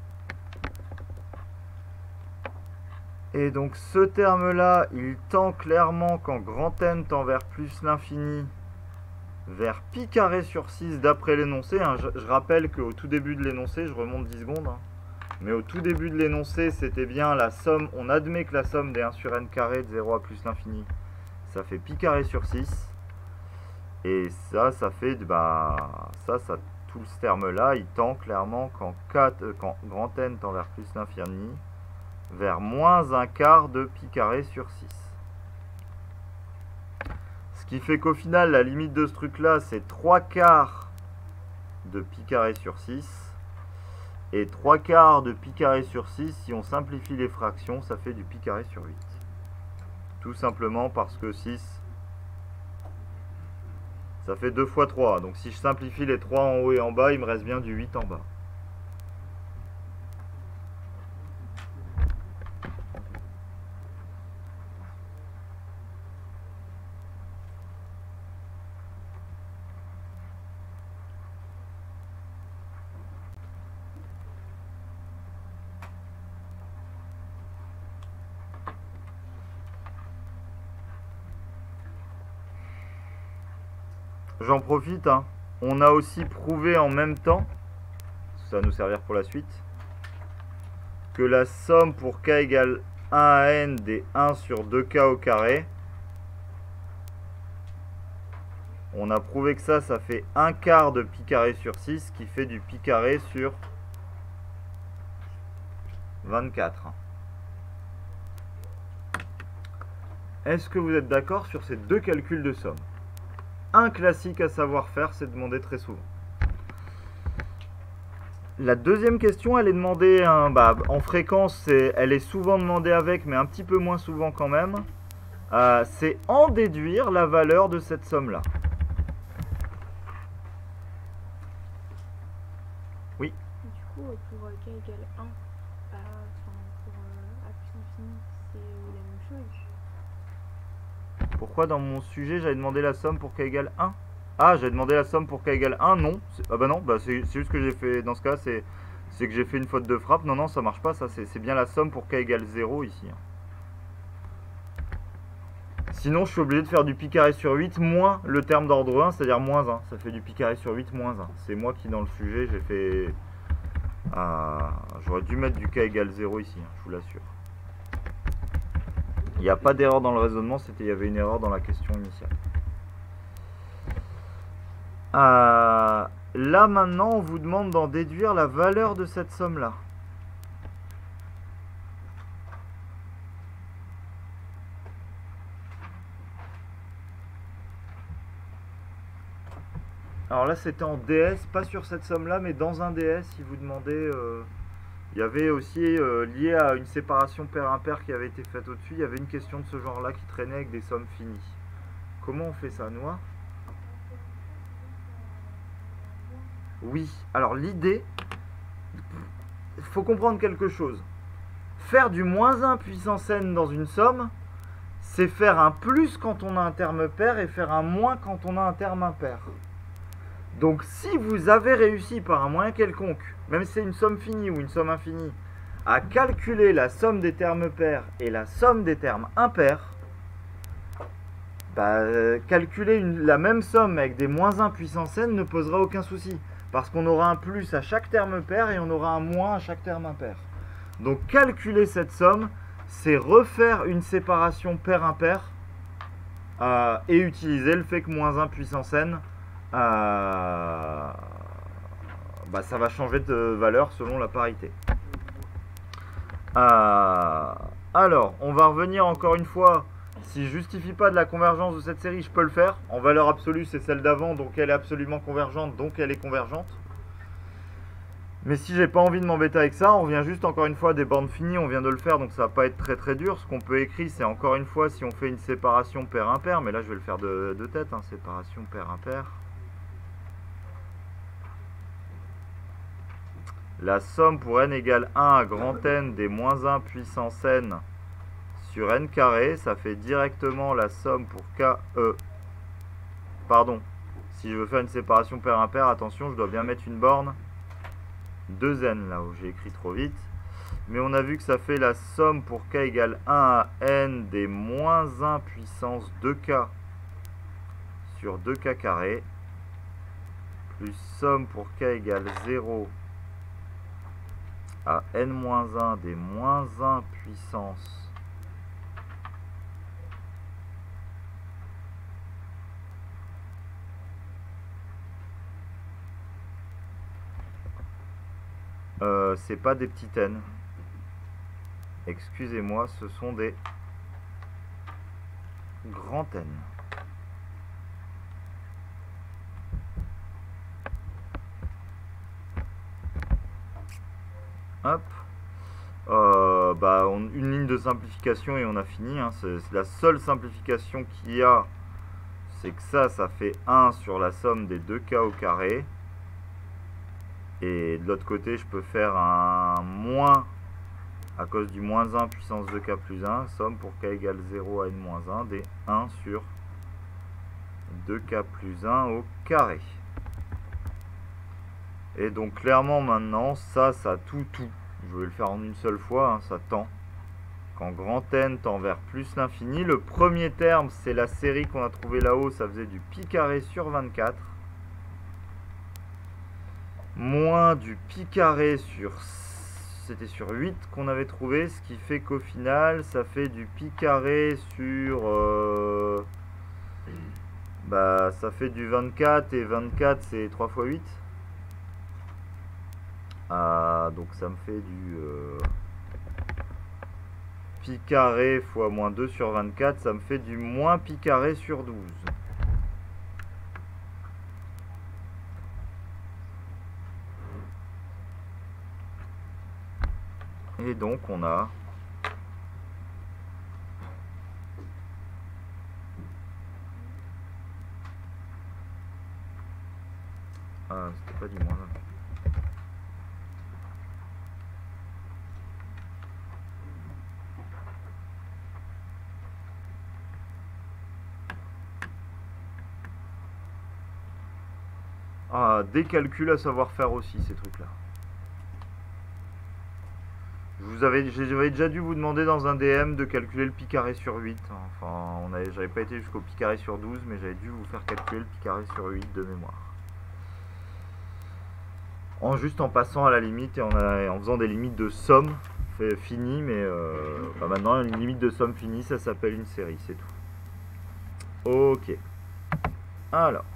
Et donc ce terme-là, il tend clairement quand grand N tend vers plus l'infini, vers pi carré sur 6 d'après l'énoncé. Hein. Je rappelle qu'au tout début de l'énoncé, je remonte 10 secondes, hein. Mais au tout début de l'énoncé, c'était bien la somme, on admet que la somme des 1 sur n carré de 0 à plus l'infini, ça fait pi carré sur 6. Et ça fait, tout ce terme-là, il tend clairement quand grand N tend vers plus l'infini, vers moins 1 quart de pi carré sur 6. Ce qui fait qu'au final, la limite de ce truc-là, c'est 3 quarts de pi carré sur 6. Et 3 quarts de pi carré sur 6, si on simplifie les fractions, ça fait du pi carré sur 8. Tout simplement parce que 6, ça fait 2 fois 3. Donc si je simplifie les 3 en haut et en bas, il me reste bien du 8 en bas. J'en profite, hein. On a aussi prouvé en même temps, ça va nous servir pour la suite, que la somme pour k égale 1 à n des 1 sur 2k au carré, on a prouvé que ça fait 1 quart de pi carré sur 6, qui fait du pi carré sur 24. Est-ce que vous êtes d'accord sur ces deux calculs de somme? Un classique à savoir faire, c'est demander très souvent. La deuxième question, elle est demandée en fréquence, elle est souvent demandée avec, mais un petit peu moins souvent quand même. C'est en déduire la valeur de cette somme-là. Oui.
Du coup, pour k égale 1, pour a plus infini, c'est la même chose.
Pourquoi dans mon sujet j'avais demandé la somme pour k égale 1? Ah, j'avais demandé la somme pour k égale 1, non. Ah bah non, c'est juste que j'ai fait, dans ce cas, c'est que j'ai fait une faute de frappe. Non, non, ça marche pas, ça c'est bien la somme pour k égale 0 ici. Sinon, je suis obligé de faire du pi carré sur 8 moins le terme d'ordre 1, c'est-à-dire moins 1. Ça fait du pi carré sur 8 moins 1. C'est moi qui, dans le sujet, j'ai fait... J'aurais dû mettre du k égale 0 ici, je vous l'assure. Il n'y a pas d'erreur dans le raisonnement, il y avait une erreur dans la question initiale. Là maintenant, on vous demande d'en déduire la valeur de cette somme-là. Alors là, c'était en DS, pas sur cette somme-là, mais dans un DS, il vous demandait... il y avait aussi, lié à une séparation pair-impair qui avait été faite au-dessus, il y avait une question de ce genre-là qui traînait avec des sommes finies. Comment on fait ça, Noah? Oui, alors l'idée, il faut comprendre quelque chose. Faire du moins 1 puissance n dans une somme, c'est faire un plus quand on a un terme pair et faire un moins quand on a un terme impair. Donc si vous avez réussi par un moyen quelconque, même si c'est une somme finie ou une somme infinie, à calculer la somme des termes pairs et la somme des termes impairs, calculer la même somme avec des moins 1 puissance n ne posera aucun souci. Parce qu'on aura un plus à chaque terme pair et on aura un moins à chaque terme impair. Donc calculer cette somme, c'est refaire une séparation pair-impair et utiliser le fait que moins 1 puissance n, ça va changer de valeur selon la parité. Alors, on va revenir encore une fois. Si je justifie pas de la convergence de cette série, je peux le faire. En valeur absolue, c'est celle d'avant, donc elle est absolument convergente, donc elle est convergente. Mais si j'ai pas envie de m'embêter avec ça, on vient juste encore une fois des bornes finies, on vient de le faire, donc ça va pas être très très dur. Ce qu'on peut écrire, c'est encore une fois si on fait une séparation pair-impair, mais là je vais le faire de tête, hein, séparation pair-impair. La somme pour n égale 1 à grand N des moins 1 puissance n sur n carré, ça fait directement la somme pour KE. Pardon, si je veux faire une séparation pair-impair, attention, je dois bien mettre une borne 2n là où j'ai écrit trop vite. Mais on a vu que ça fait la somme pour k égale 1 à n des moins 1 puissance 2k sur 2k carré, plus somme pour k égale 0 à n-1 des moins 1 puissance c'est pas des petites n. Excusez-moi, ce sont des grands n. Hop. Une ligne de simplification et on a fini. Hein. C'est la seule simplification qu'il y a. C'est que ça fait 1 sur la somme des 2k au carré. Et de l'autre côté, je peux faire un moins à cause du moins 1 puissance 2k plus 1. Somme pour k égale 0 à n-1 des 1 sur 2k plus 1 au carré. Et donc clairement maintenant, ça tout. Je vais le faire en une seule fois, hein, ça tend. Quand grand N tend vers plus l'infini, le premier terme, c'est la série qu'on a trouvé là-haut, ça faisait du pi carré sur 24. Moins du pi carré sur... C'était sur 8 qu'on avait trouvé, ce qui fait qu'au final, ça fait du pi carré sur... ça fait du 24, et 24, c'est 3 fois 8. Donc ça me fait du pi carré fois moins 2 sur 24, ça me fait du moins pi carré sur 12. Et donc on a c'était pas du moins 1. Des calculs à savoir faire aussi, ces trucs-là. J'avais déjà dû vous demander dans un DM de calculer le pi carré sur 8. Enfin, j'avais pas été jusqu'au pi carré sur 12, mais j'avais dû vous faire calculer le pi carré sur 8 de mémoire. Juste en passant à la limite et en faisant des limites de somme finies, mais maintenant une limite de somme finie, ça s'appelle une série, c'est tout. Ok. Alors.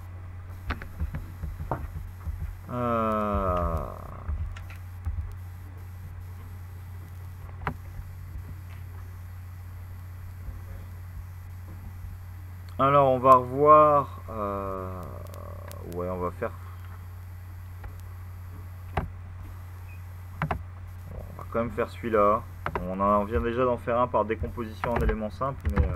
Alors on va revoir. Ouais, on va faire. On va quand même faire celui-là. On vient déjà d'en faire un par décomposition en éléments simples, mais.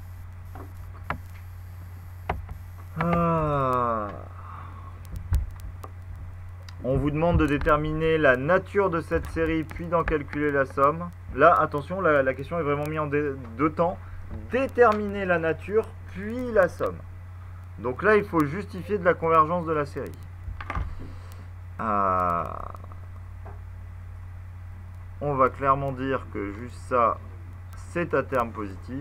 On vous demande de déterminer la nature de cette série, puis d'en calculer la somme. Là, attention, la question est vraiment mise en deux temps. Déterminer la nature, puis la somme. Donc là, il faut justifier de la convergence de la série. On va clairement dire que juste ça, c'est un terme positif.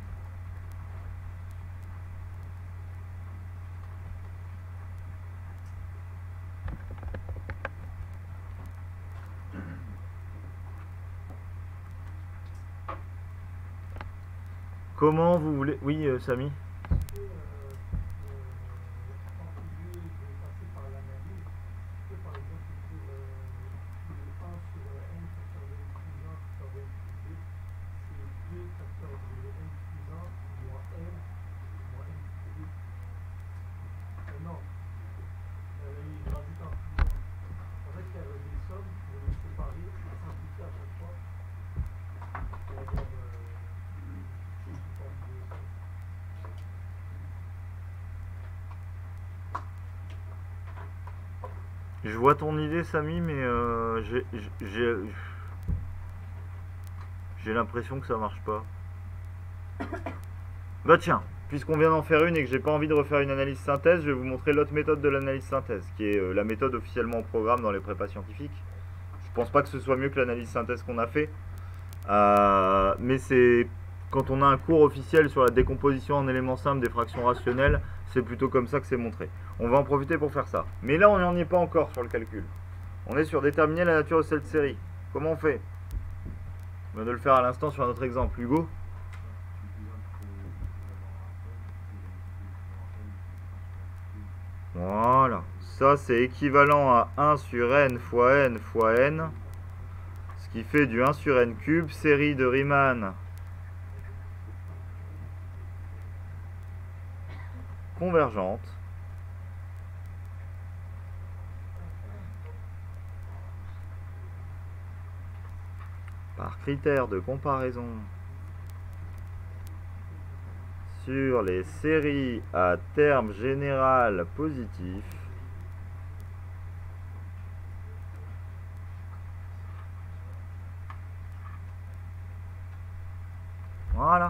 Comment vous voulez... Oui, Samy. Je vois ton idée, Samy, mais j'ai l'impression que ça marche pas. Bah tiens, puisqu'on vient d'en faire une et que j'ai pas envie de refaire une analyse synthèse, je vais vous montrer l'autre méthode de l'analyse synthèse, qui est la méthode officiellement au programme dans les prépas scientifiques. Je pense pas que ce soit mieux que l'analyse synthèse qu'on a fait, mais c'est quand on a un cours officiel sur la décomposition en éléments simples des fractions rationnelles, c'est plutôt comme ça que c'est montré. On va en profiter pour faire ça. Mais là, on n'en est pas encore sur le calcul. On est sur déterminer la nature de cette série. Comment on fait? On vient de le faire à l'instant sur un autre exemple. Hugo? Voilà. Ça, c'est équivalent à 1 sur n fois n fois n. Ce qui fait du 1 sur n cube, série de Riemann convergente par critère de comparaison sur les séries à terme général positif voilà.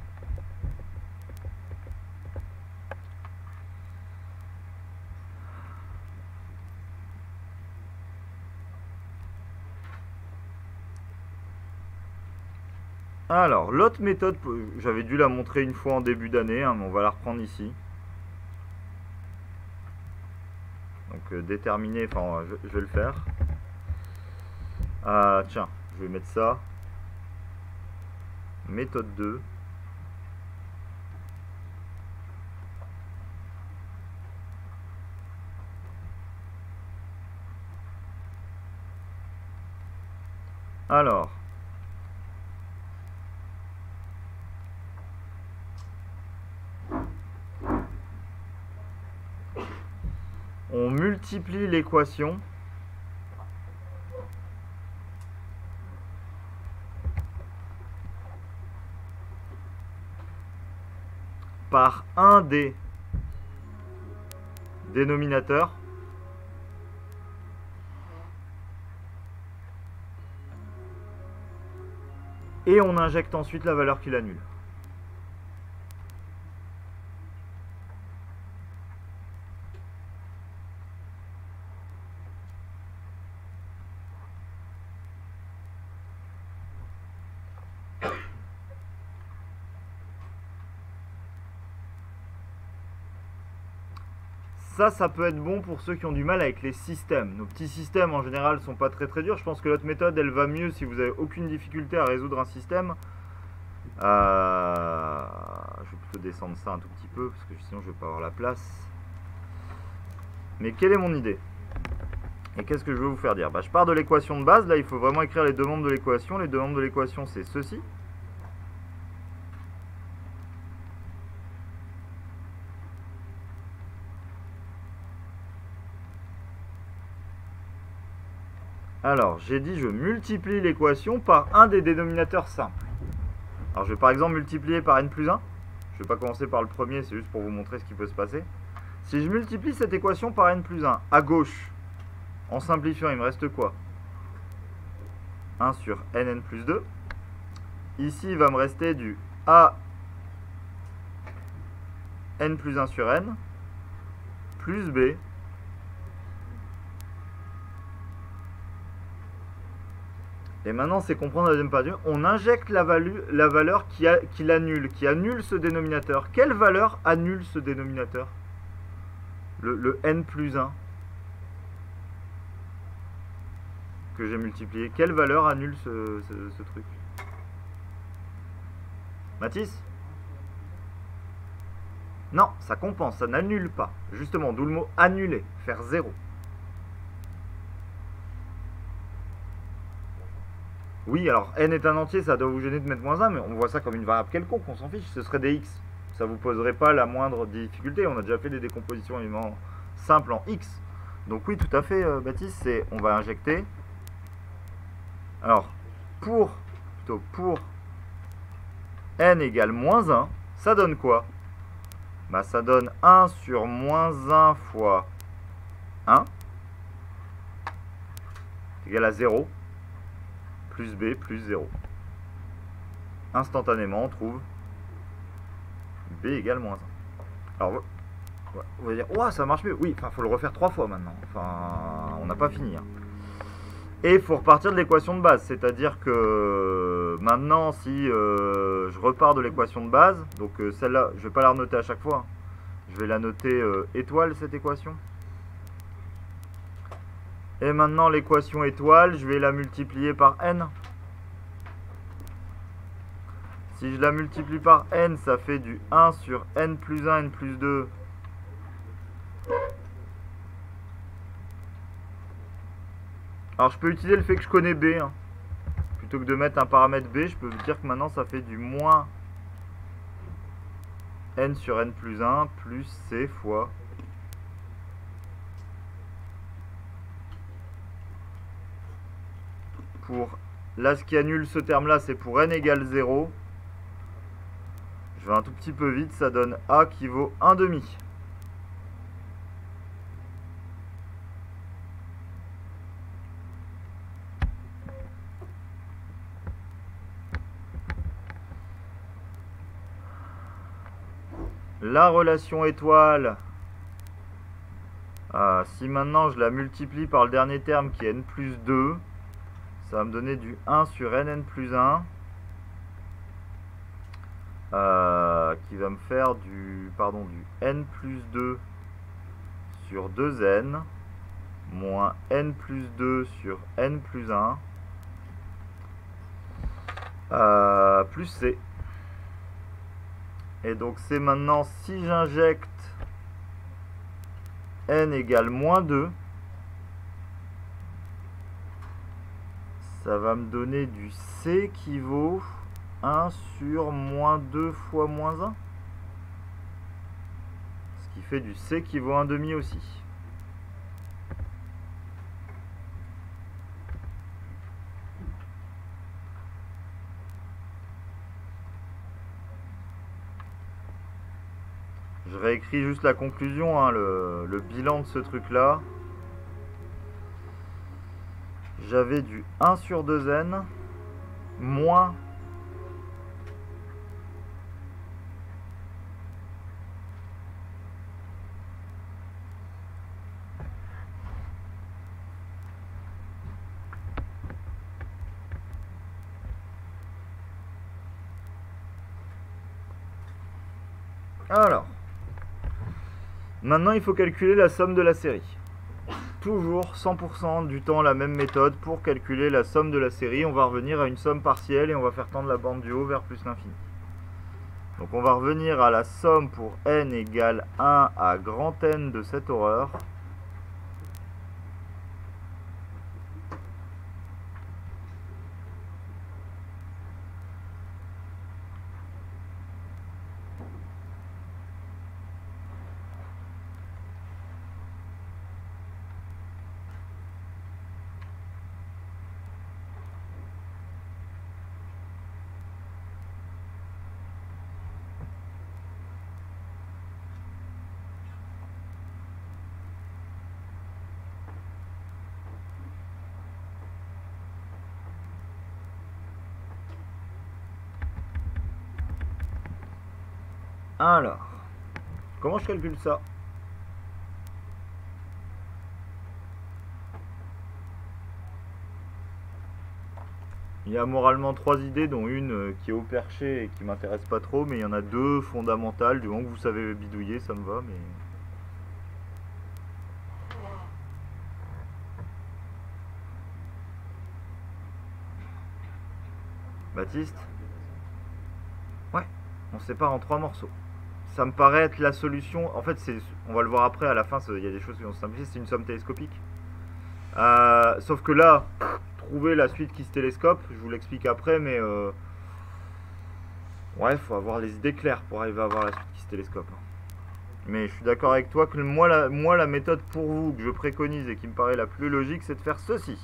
Alors, l'autre méthode, j'avais dû la montrer une fois en début d'année, hein, mais on va la reprendre ici. Donc, déterminer, enfin, je vais le faire. Tiens, je vais mettre ça. Méthode 2. Alors. On multiplie l'équation par un des dénominateurs et on injecte ensuite la valeur qui l'annule. Ça peut être bon pour ceux qui ont du mal avec les systèmes. Nos petits systèmes en général sont pas très durs. Je pense que l'autre méthode elle va mieux si vous avez aucune difficulté à résoudre un système. Je vais plutôt descendre ça un tout petit peu parce que sinon je vais pas avoir la place. Mais quelle est mon idée? Et qu'est-ce que je veux vous faire dire? Je pars de l'équation de base. Là il faut vraiment écrire les deux membres de l'équation. Les deux membres de l'équation c'est ceci. Alors, j'ai dit je multiplie l'équation par un des dénominateurs simples. Alors, je vais par exemple multiplier par n plus 1. Je ne vais pas commencer par le premier, c'est juste pour vous montrer ce qui peut se passer. Si je multiplie cette équation par n plus 1, à gauche, en simplifiant, il me reste quoi? 1 sur nn plus 2. Ici, il va me rester du a n plus 1 sur n plus b et maintenant, c'est comprendre la deuxième partie. On injecte la valeur qui annule ce dénominateur. Quelle valeur annule ce dénominateur? Le n plus 1 que j'ai multiplié. Quelle valeur annule ce truc? Mathis? Non, ça compense, ça n'annule pas. Justement, d'où le mot annuler, faire 0. Oui, alors n est un entier, ça doit vous gêner de mettre moins 1, mais on voit ça comme une variable quelconque, on s'en fiche, ce serait des x. Ça vous poserait pas la moindre difficulté, on a déjà fait des décompositions éléments simples en x. Donc oui, tout à fait, Baptiste, on va injecter. Alors, pour n égale moins 1, ça donne quoi? Ça donne 1 sur moins 1 fois 1 égale à 0. Plus b plus 0. Instantanément, on trouve B égale moins 1. Alors, on va dire, oh, ça marche mieux. Oui, enfin, faut le refaire 3 fois maintenant. Enfin, on n'a pas fini. Hein. Et il faut repartir de l'équation de base. C'est-à-dire que maintenant, si je repars de l'équation de base, donc celle-là, je ne vais pas la renoter à chaque fois. Hein. Je vais la noter étoile, cette équation. Et maintenant, l'équation étoile, je vais la multiplier par n. Si je la multiplie par n, ça fait du 1 sur n plus 1, n plus 2. Alors je peux utiliser le fait que je connais B. Hein. Plutôt que de mettre un paramètre B, je peux vous dire que maintenant ça fait du moins n sur n plus 1 plus c fois. Pour là, ce qui annule ce terme-là, c'est pour n égale 0. Je vais un tout petit peu vite, ça donne a qui vaut 1/2. La relation étoile, si maintenant je la multiplie par le dernier terme qui est n plus 2, ça va me donner du 1 sur n plus 1, qui va me faire du n plus 2 sur 2n, moins n plus 2 sur n plus 1, plus c. Et donc c'est maintenant, si j'injecte n égale moins 2, ça va me donner du c qui vaut 1 sur moins 2 fois moins 1. Ce qui fait du c qui vaut 1/2 aussi. Je réécris juste la conclusion, hein, le bilan de ce truc-là. J'avais du 1 sur 2n moins alors. Maintenant, il faut calculer la somme de la série. Toujours 100% du temps la même méthode pour calculer la somme de la série. On va revenir à une somme partielle et on va faire tendre la bande du haut vers plus l'infini. Donc on va revenir à la somme pour n égale 1 à grand N de cette horreur. Alors, comment je calcule ça? Il y a moralement 3 idées, dont une qui est au perché et qui m'intéresse pas trop, mais il y en a 2 fondamentales. Du moment que vous savez bidouiller, ça me va, mais... Baptiste? Ouais, on sépare en 3 morceaux. Ça me paraît être la solution. En fait, on va le voir après, à la fin, il y a des choses qui vont se simplifier. C'est une somme télescopique. Sauf que là, trouver la suite qui se télescope, je vous l'explique après, mais ouais, faut avoir les idées claires pour arriver à avoir la suite qui se télescope. Mais je suis d'accord avec toi que moi, la méthode pour vous que je préconise et qui me paraît la plus logique, c'est de faire ceci.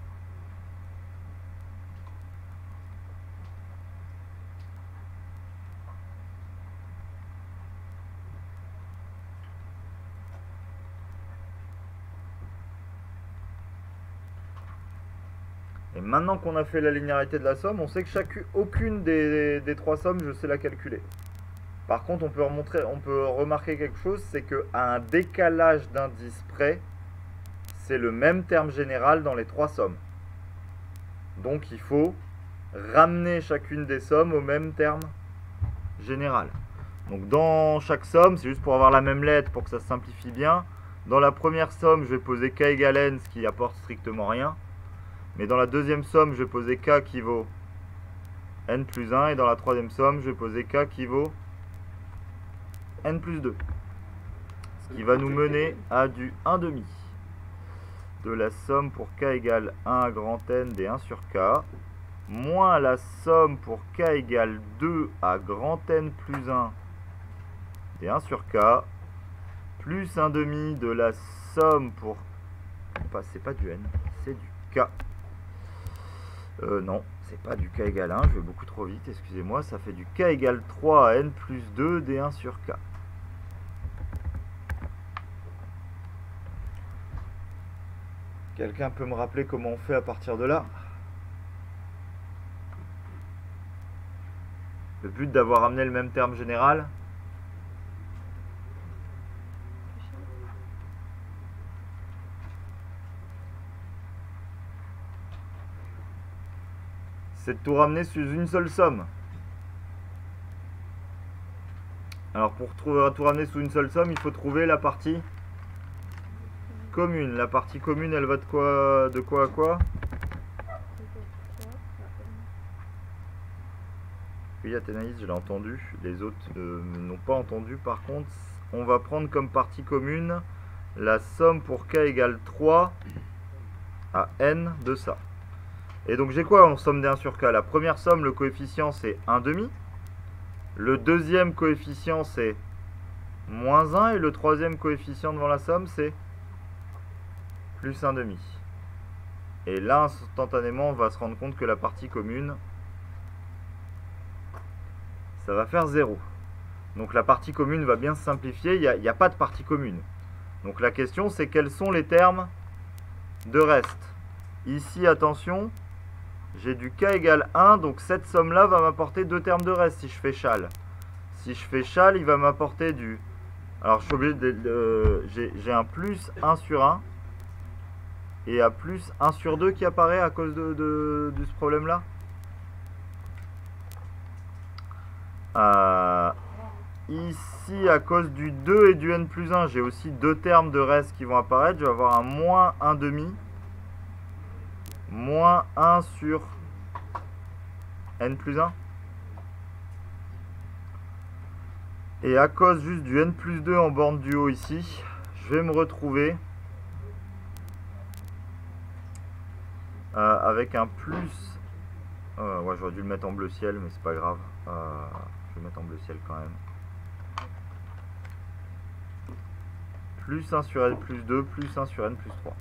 Et maintenant qu'on a fait la linéarité de la somme, on sait que aucune des 3 sommes, je sais la calculer. Par contre, on peut remarquer quelque chose, c'est qu'à un décalage d'indice près, c'est le même terme général dans les trois sommes. Donc il faut ramener chacune des sommes au même terme général. Donc dans chaque somme, c'est juste pour avoir la même lettre pour que ça se simplifie bien. Dans la première somme, je vais poser k égale n, ce qui apporte strictement rien. Mais dans la deuxième somme, je vais poser k qui vaut n plus 1. Et dans la troisième somme, je vais poser k qui vaut n plus 2. Ce qui va nous mener à du 1 demi de la somme pour k égale 1 grand N des 1 sur k, moins la somme pour k égale 2 à grand N plus 1 des 1 sur k, plus 1 demi de la somme pour... c'est pas du n, c'est du k. Non, c'est pas du k égale 1, je vais beaucoup trop vite, excusez-moi, ça fait du k égale 3 à n plus 2 des 1 sur k. Quelqu'un peut me rappeler comment on fait à partir de là? Le but d'avoir amené le même terme général? C'est de tout ramener sous une seule somme. Alors pour tout ramener sous une seule somme, il faut trouver la partie commune. La partie commune, elle va de quoi à quoi? Oui, Athénaïs, je l'ai entendu. Les autres n'ont pas entendu. Par contre, on va prendre comme partie commune la somme pour k égale 3 à n de ça. Et donc j'ai quoi en somme des 1 sur k? La première somme, le coefficient c'est 1 demi. Le deuxième coefficient c'est moins 1. Et le troisième coefficient devant la somme c'est plus 1 demi. Et là, instantanément, on va se rendre compte que la partie commune, ça va faire 0. Donc la partie commune va bien se simplifier. Il n'y a pas de partie commune. Donc la question, c'est quels sont les termes de reste. Ici, attention, j'ai du k égale 1. Donc cette somme-là va m'apporter deux termes de reste si je fais châle. Si je fais châle, il va m'apporter du... Alors je suis obligé de... j'ai un plus 1 sur 1. Et à plus 1 sur 2 qui apparaît à cause de ce problème-là. Ici, à cause du 2 et du n plus 1, j'ai aussi deux termes de reste qui vont apparaître. Je vais avoir un moins 1 demi. Moins 1 sur n plus 1. Et à cause juste du n plus 2 en borne du haut ici, je vais me retrouver... avec un plus... ouais, j'aurais dû le mettre en bleu ciel, mais c'est pas grave. Je vais le mettre en bleu ciel quand même. Plus 1 sur n plus 2, plus 1 sur n plus 3.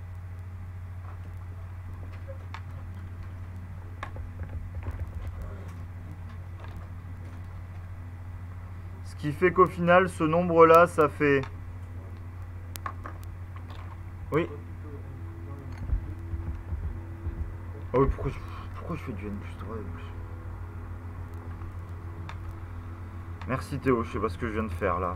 Ce qui fait qu'au final, ce nombre-là, ça fait... Oui. Oh oui, pourquoi je fais du n plus 3 et plus... Merci Théo, je sais pas ce que je viens de faire là.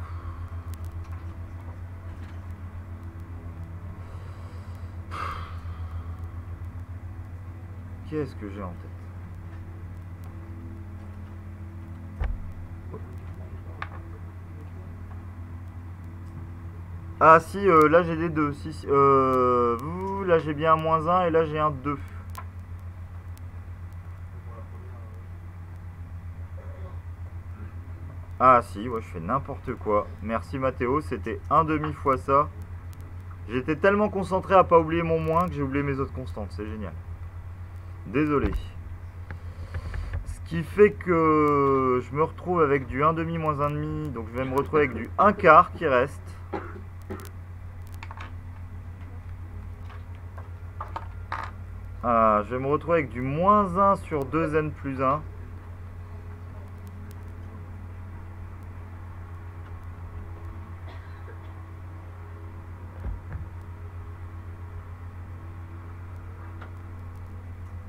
Qu'est-ce que j'ai en tête? Ah si, là j'ai les deux. Si, là j'ai bien un moins 1 et là j'ai un 2. Ah si, ouais, je fais n'importe quoi. Merci Mathéo, c'était 1 demi fois ça. J'étais tellement concentré à pas oublier mon moins que j'ai oublié mes autres constantes, c'est génial. Désolé. Ce qui fait que je me retrouve avec du 1 demi moins 1 demi, donc je vais me retrouver avec du 1 quart qui reste. Je vais me retrouver avec du moins 1 sur 2n plus 1.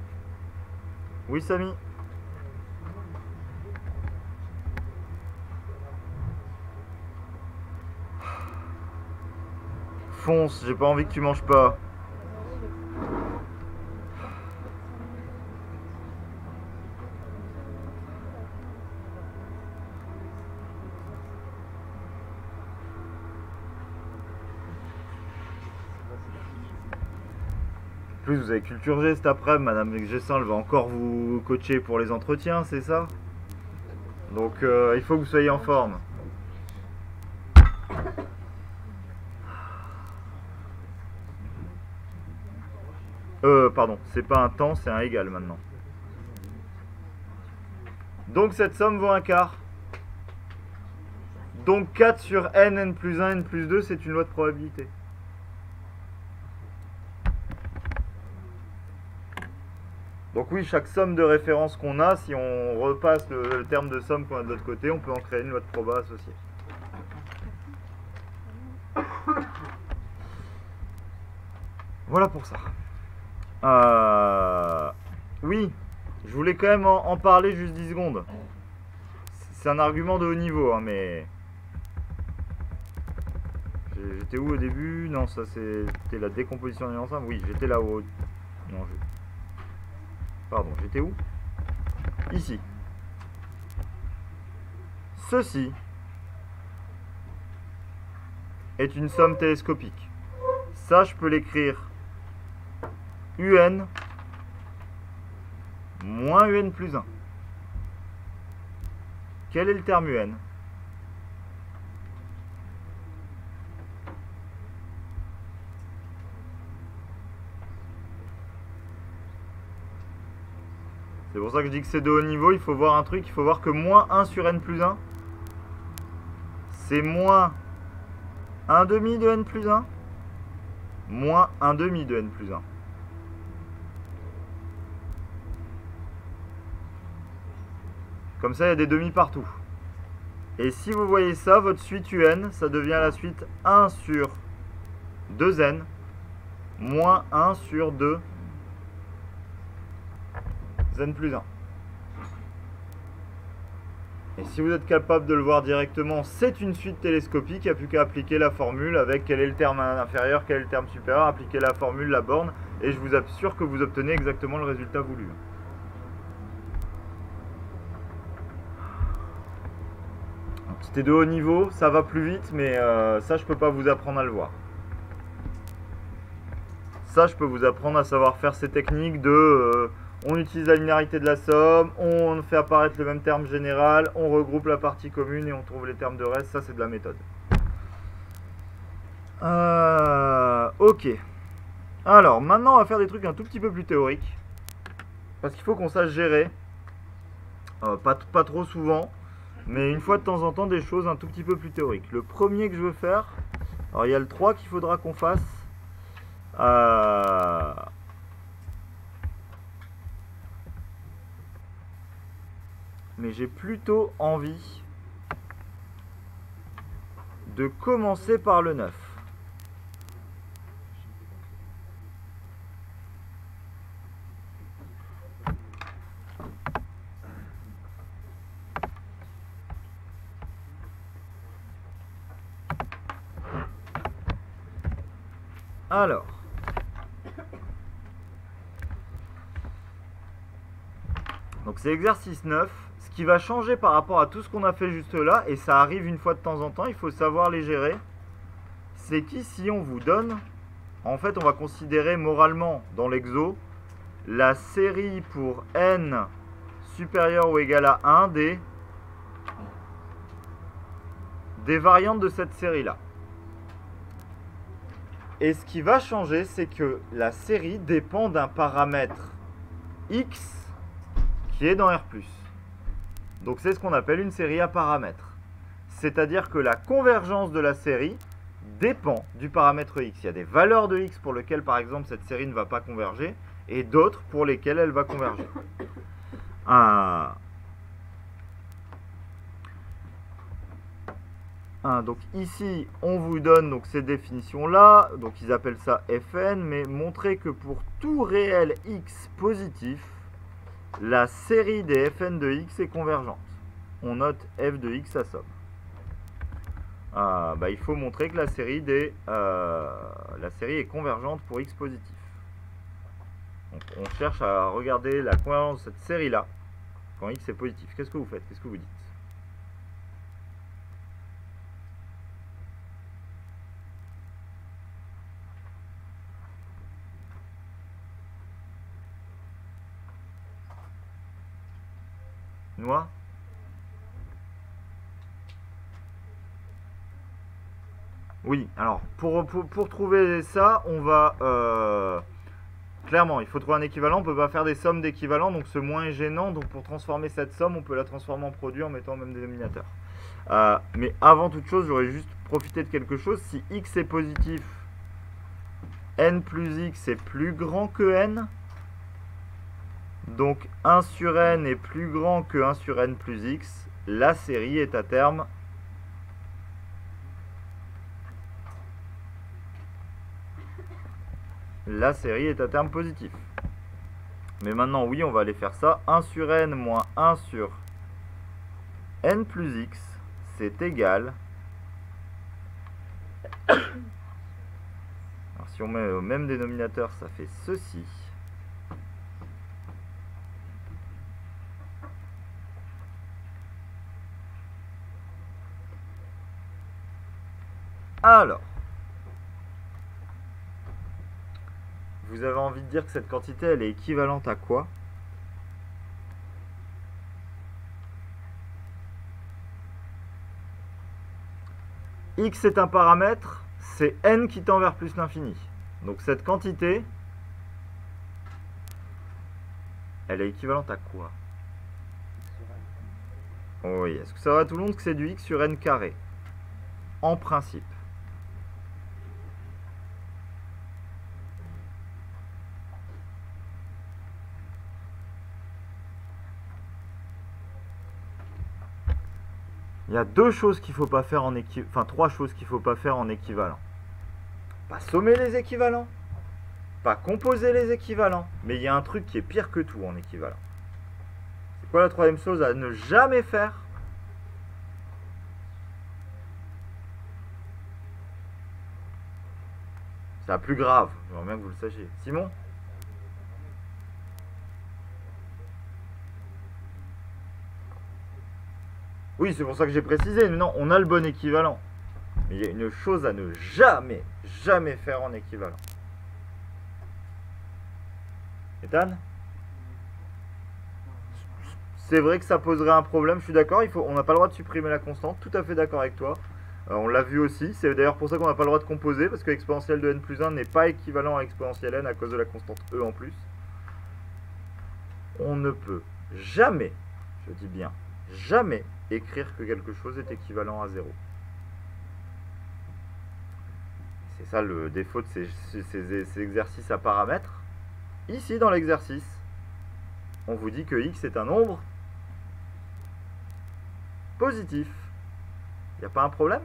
Oui, Samy. fonce, j'ai pas envie que tu manges pas. En plus, vous avez culture G cet après-midi, Madame Gessin, elle va encore vous coacher pour les entretiens, c'est ça? Donc il faut que vous soyez en forme. Pardon, c'est pas un temps, c'est un égal maintenant. Donc cette somme vaut un quart. Donc 4 sur n plus 1, n plus 2, c'est une loi de probabilité. Donc oui, chaque somme de référence qu'on a, si on repasse le terme de somme qu'on a de l'autre côté, on peut en créer une loi de proba associée. Voilà pour ça. Oui, je voulais quand même en parler juste 10 secondes. C'est un argument de haut niveau, hein, mais... J'étais où au début? Non, ça c'était la décomposition d'un ensemble. Oui, j'étais là-haut. Non, pardon, j'étais où? Ici. Ceci est une somme télescopique. Ça, je peux l'écrire UN moins UN plus 1. Quel est le terme UN? C'est pour ça que je dis que c'est de haut niveau. Il faut voir un truc, il faut voir que moins 1 sur n plus 1, c'est moins 1 demi de n plus 1, moins 1 demi de n plus 1. Comme ça, il y a des demi partout. Et si vous voyez ça, votre suite UN, ça devient la suite 1 sur 2n, moins 1 sur 2 n plus 1. Et si vous êtes capable de le voir directement, c'est une suite télescopique. Il n'y a plus qu'à appliquer la formule avec quel est le terme inférieur, quel est le terme supérieur, appliquer la formule, la borne, et je vous assure que vous obtenez exactement le résultat voulu. C'était de haut niveau, ça va plus vite, mais ça je peux pas vous apprendre à le voir. Ça je peux vous apprendre à savoir faire ces techniques de... on utilise la linéarité de la somme, on fait apparaître le même terme général, on regroupe la partie commune et on trouve les termes de reste. Ça, c'est de la méthode. Ok. Alors, maintenant, on va faire des trucs un tout petit peu plus théoriques. Parce qu'il faut qu'on sache gérer. Pas trop souvent, mais une fois de temps en temps, des choses un tout petit peu plus théoriques. Le premier que je veux faire, alors il y a le 3 qu'il faudra qu'on fasse. Mais j'ai plutôt envie de commencer par le 9. Alors, donc c'est exercice 9. Ce qui va changer par rapport à tout ce qu'on a fait juste là, et ça arrive une fois de temps en temps, il faut savoir les gérer, c'est qu'ici on vous donne, en fait on va considérer moralement dans l'exo, la série pour n supérieur ou égal à 1 des variantes de cette série là. Et ce qui va changer, c'est que la série dépend d'un paramètre x qui est dans R+. Donc c'est ce qu'on appelle une série à paramètres. C'est-à-dire que la convergence de la série dépend du paramètre x. Il y a des valeurs de x pour lesquelles, par exemple, cette série ne va pas converger, et d'autres pour lesquelles elle va converger. Donc ici, on vous donne donc ces définitions-là. Donc ils appellent ça Fn, mais montrez que pour tout réel x positif, la série des Fn de x est convergente. On note f de x à somme. bah, il faut montrer que la série est convergente pour x positif. Donc on cherche à regarder la convergence de cette série-là quand x est positif. Qu'est-ce que vous faites? Qu'est-ce que vous dites? Noix? Oui, alors pour trouver ça, on va clairement, il faut trouver un équivalent. On peut pas faire des sommes d'équivalents, donc ce moins est gênant. Donc pour transformer cette somme, on peut la transformer en produit en mettant le même dénominateur. Mais avant toute chose, j'aurais juste profité de quelque chose. Si x est positif, n plus x est plus grand que n. Donc 1 sur n est plus grand que 1 sur n plus x. La série est à terme positif. Mais maintenant, oui, on va aller faire ça. 1 sur n moins 1 sur n plus x, c'est égal. Alors, si on met au même dénominateur, ça fait ceci. Alors, vous avez envie de dire que cette quantité, elle est équivalente à quoi? X est un paramètre, c'est n qui tend vers plus l'infini. Donc cette quantité, elle est équivalente à quoi? Oui, est-ce que ça va tout le monde que c'est du x sur n carré? En principe. Il y a deux choses qu'il ne faut pas faire en équivalent. Enfin, trois choses qu'il ne faut pas faire en équivalent. Pas sommer les équivalents. Pas composer les équivalents. Mais il y a un truc qui est pire que tout en équivalent. C'est quoi la troisième chose à ne jamais faire? C'est la plus grave. J'aimerais bien que vous le sachiez. Simon? Oui, c'est pour ça que j'ai précisé. Mais non, on a le bon équivalent. Mais il y a une chose à ne jamais, jamais faire en équivalent. Ethan? C'est vrai que ça poserait un problème, je suis d'accord. On n'a pas le droit de supprimer la constante. Tout à fait d'accord avec toi. On l'a vu aussi. C'est d'ailleurs pour ça qu'on n'a pas le droit de composer. Parce que l'exponentielle de n plus 1 n'est pas équivalent à exponentielle n à cause de la constante e en plus. On ne peut jamais, je dis bien, jamais écrire que quelque chose est équivalent à 0. C'est ça le défaut de ces exercices à paramètres. Ici, dans l'exercice, on vous dit que x est un nombre positif. Il n'y a pas un problème?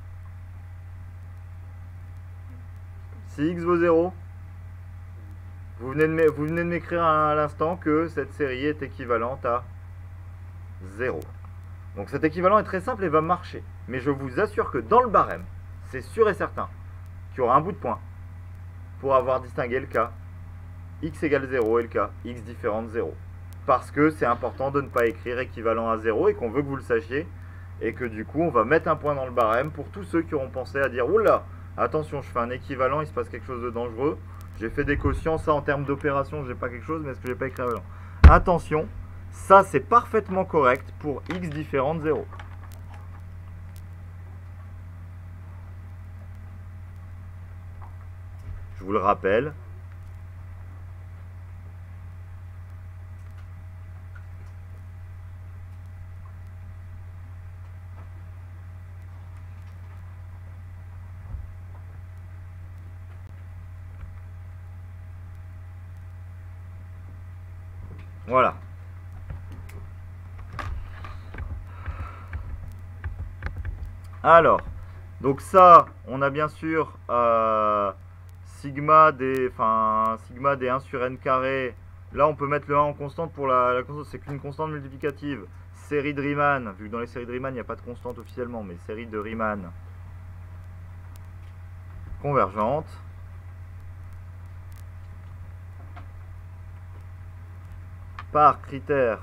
Si x vaut 0, vous venez de m'écrire à l'instant que cette série est équivalente à 0. Donc cet équivalent est très simple et va marcher. Mais je vous assure que dans le barème, c'est sûr et certain qu'il y aura un bout de point pour avoir distingué le cas x égale 0 et le cas x différent de 0. Parce que c'est important de ne pas écrire équivalent à 0 et qu'on veut que vous le sachiez. Et que du coup, on va mettre un point dans le barème pour tous ceux qui auront pensé à dire « Oula, attention, je fais un équivalent, il se passe quelque chose de dangereux. J'ai fait des quotients, ça en termes d'opération, j'ai pas quelque chose, mais est-ce que j'ai pas écrit équivalent ?» Attention, ça c'est parfaitement correct pour x différent de 0. Je vous le rappelle. Voilà. Alors, donc ça, on a bien sûr sigma des 1 sur n carré. Là, on peut mettre le 1 en constante pour la constante, c'est qu'une constante multiplicative. Série de Riemann, vu que dans les séries de Riemann, il n'y a pas de constante officiellement, mais série de Riemann convergente. Par critère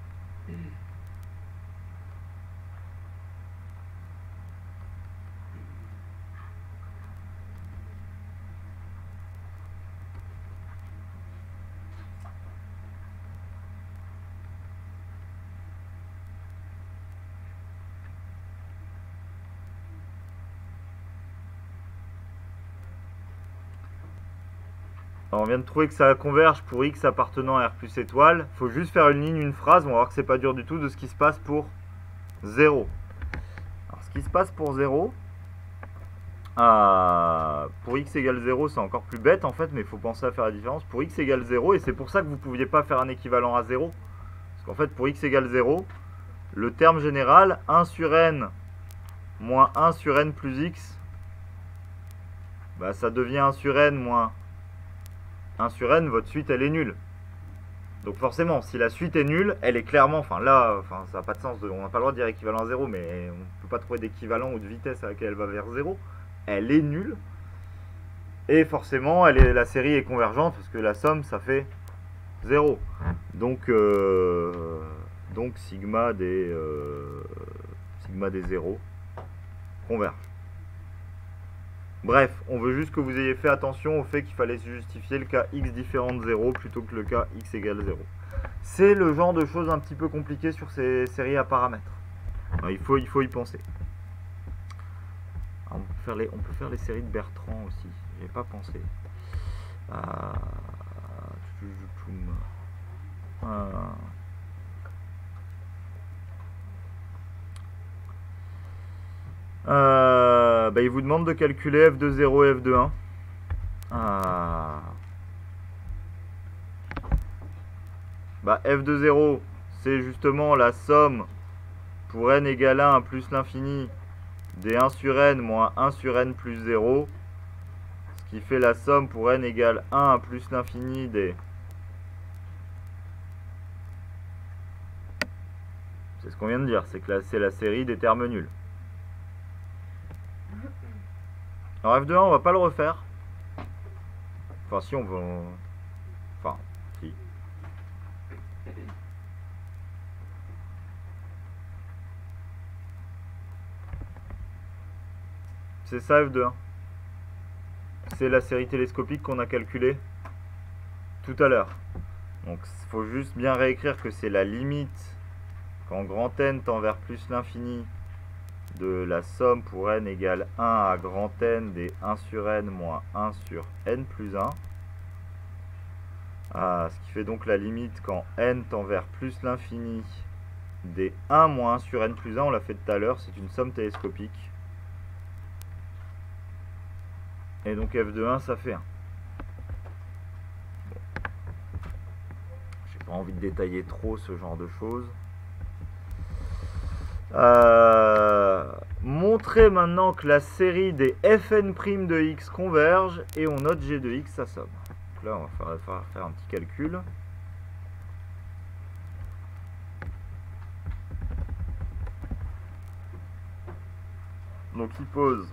Alors, on vient de trouver que ça converge pour x appartenant à R plus étoile. Il faut juste faire une ligne, une phrase. On va voir que c'est pas dur du tout de ce qui se passe pour 0. Alors, ce qui se passe pour 0, pour x égale 0, c'est encore plus bête en fait, mais il faut penser à faire la différence. Pour x égale 0, et c'est pour ça que vous ne pouviez pas faire un équivalent à 0. Parce qu'en fait, pour x égale 0, le terme général, 1 sur n moins 1 sur n plus x, bah, ça devient 1 sur n moins 1 sur n, votre suite elle est nulle. Donc forcément, si la suite est nulle, elle est clairement, enfin là, ça n'a pas de sens, on n'a pas le droit de dire équivalent à 0, mais on ne peut pas trouver d'équivalent ou de vitesse à laquelle elle va vers 0. Elle est nulle. Et forcément, la série est convergente, parce que la somme, ça fait 0. Donc sigma des 0 converge. Bref, on veut juste que vous ayez fait attention au fait qu'il fallait justifier le cas x différent de 0 plutôt que le cas x égale 0. C'est le genre de choses un petit peu compliquées sur ces séries à paramètres. Alors, il faut y penser. Alors, on peut faire les séries de Bertrand aussi. J'y ai pas pensé. Il vous demande de calculer f de 0 et f de 1. F de 0, c'est justement la somme pour n égale 1 plus l'infini des 1 sur n moins 1 sur n plus 0. Ce qui fait la somme pour n égale 1 plus l'infini des... C'est ce qu'on vient de dire, c'est que c'est la série des termes nuls. Alors f de 1, on va pas le refaire. Enfin si on veut... Enfin, si. C'est ça f de 1. C'est la série télescopique qu'on a calculée tout à l'heure. Donc il faut juste bien réécrire que c'est la limite quand grand N tend vers plus l'infini de la somme pour n égale 1 à grand N des 1 sur n moins 1 sur n plus 1. Ce qui fait donc la limite quand n tend vers plus l'infini des 1 moins 1 sur n plus 1. On l'a fait tout à l'heure, c'est une somme télescopique. Et donc f de 1, ça fait 1. Bon. J'ai pas envie de détailler trop ce genre de choses. Montrer maintenant que la série des fn' de x converge et on note g de x sa somme. Donc là, on va faire un petit calcul. Donc il pose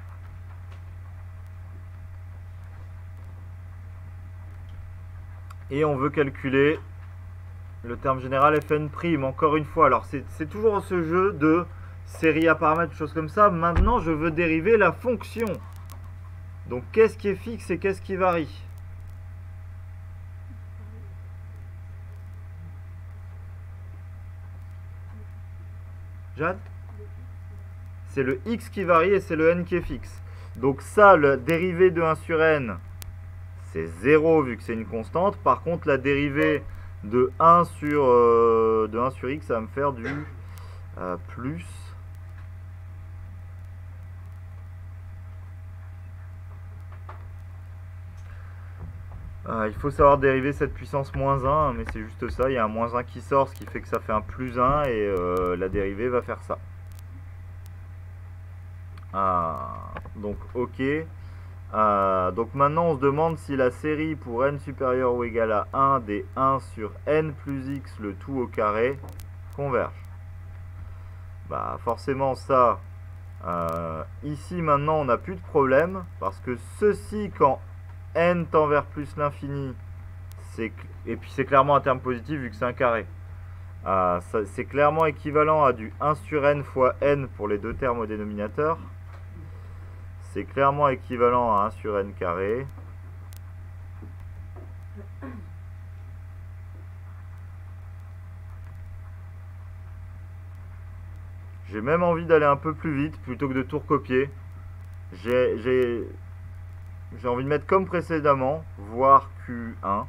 et on veut calculer le terme général fn'. Encore une fois, alors c'est toujours ce jeu de série à paramètres, choses comme ça. Maintenant, je veux dériver la fonction. Donc, qu'est-ce qui est fixe et qu'est-ce qui varie? Jade? C'est le x qui varie et c'est le n qui est fixe. Donc ça, le dérivé de 1 sur n, c'est 0 vu que c'est une constante. Par contre, la dérivée de 1 sur x, ça va me faire du plus. Il faut savoir dériver cette puissance moins 1, mais c'est juste ça, il y a un moins 1 qui sort, ce qui fait que ça fait un plus 1, et la dérivée va faire ça. Donc ok. Donc maintenant on se demande si la série pour n supérieur ou égal à 1 des 1 sur n plus x le tout au carré converge. Forcément ça, Ici maintenant on n'a plus de problème parce que ceci quand n tend vers plus l'infini, et puis c'est clairement un terme positif vu que c'est un carré. C'est clairement équivalent à du 1 sur n fois n pour les deux termes au dénominateur. C'est clairement équivalent à 1 sur n carré. J'ai même envie d'aller un peu plus vite plutôt que de tout recopier. J'ai envie de mettre comme précédemment, voire Q1.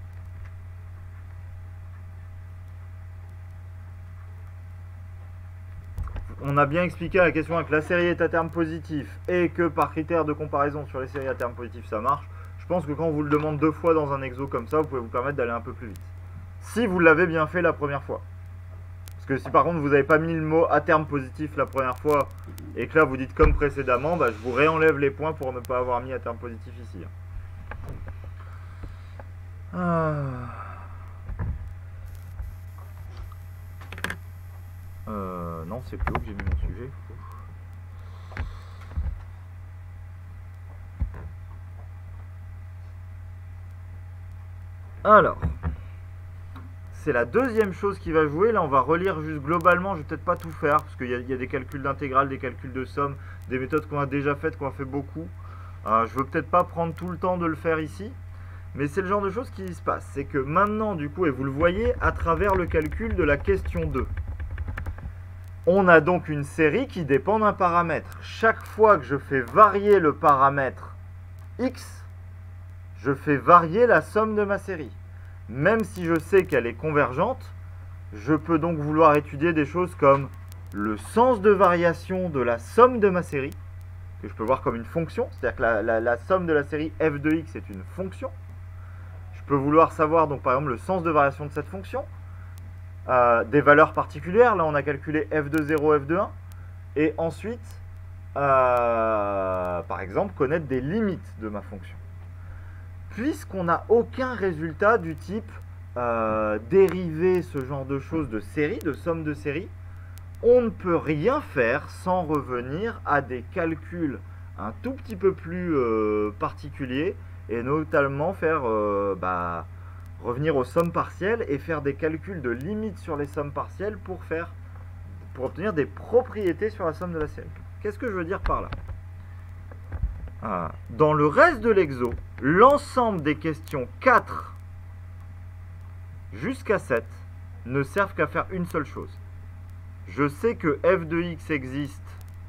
On a bien expliqué à la question que la série est à terme positif et que par critère de comparaison sur les séries à terme positif ça marche. Je pense que quand on vous le demande 2 fois dans un exo comme ça, vous pouvez vous permettre d'aller un peu plus vite. Si vous l'avez bien fait la première fois. Parce que si par contre vous n'avez pas mis le mot à terme positif la première fois et que là vous dites comme précédemment, bah, je vous réenlève les points pour ne pas avoir mis à terme positif ici. Non, c'est plus haut que j'ai mis mon sujet. Alors, c'est la deuxième chose qui va jouer. Là, on va relire juste globalement. Je vais peut-être pas tout faire parce qu'il y a des calculs d'intégrale, des calculs de somme, des méthodes qu'on a déjà faites, qu'on a fait beaucoup. Je veux peut-être pas prendre tout le temps de le faire ici. Mais c'est le genre de choses qui se passe. C'est que maintenant, du coup, et vous le voyez à travers le calcul de la question 2. On a donc une série qui dépend d'un paramètre. Chaque fois que je fais varier le paramètre x, je fais varier la somme de ma série. Même si je sais qu'elle est convergente, je peux donc vouloir étudier des choses comme le sens de variation de la somme de ma série, que je peux voir comme une fonction, c'est-à-dire que la somme de la série f de x est une fonction. Je peux vouloir savoir donc par exemple le sens de variation de cette fonction, des valeurs particulières. Là on a calculé f de 0, f de 1, et ensuite par exemple connaître des limites de ma fonction. Puisqu'on n'a aucun résultat du type dériver ce genre de choses de série, de somme de série, on ne peut rien faire sans revenir à des calculs un tout petit peu plus particuliers, et notamment faire revenir aux sommes partielles et faire des calculs de limites sur les sommes partielles pour obtenir des propriétés sur la somme de la série. Qu'est-ce que je veux dire par là ? Dans le reste de l'exo, l'ensemble des questions 4 jusqu'à 7 ne servent qu'à faire une seule chose. Je sais que f de x existe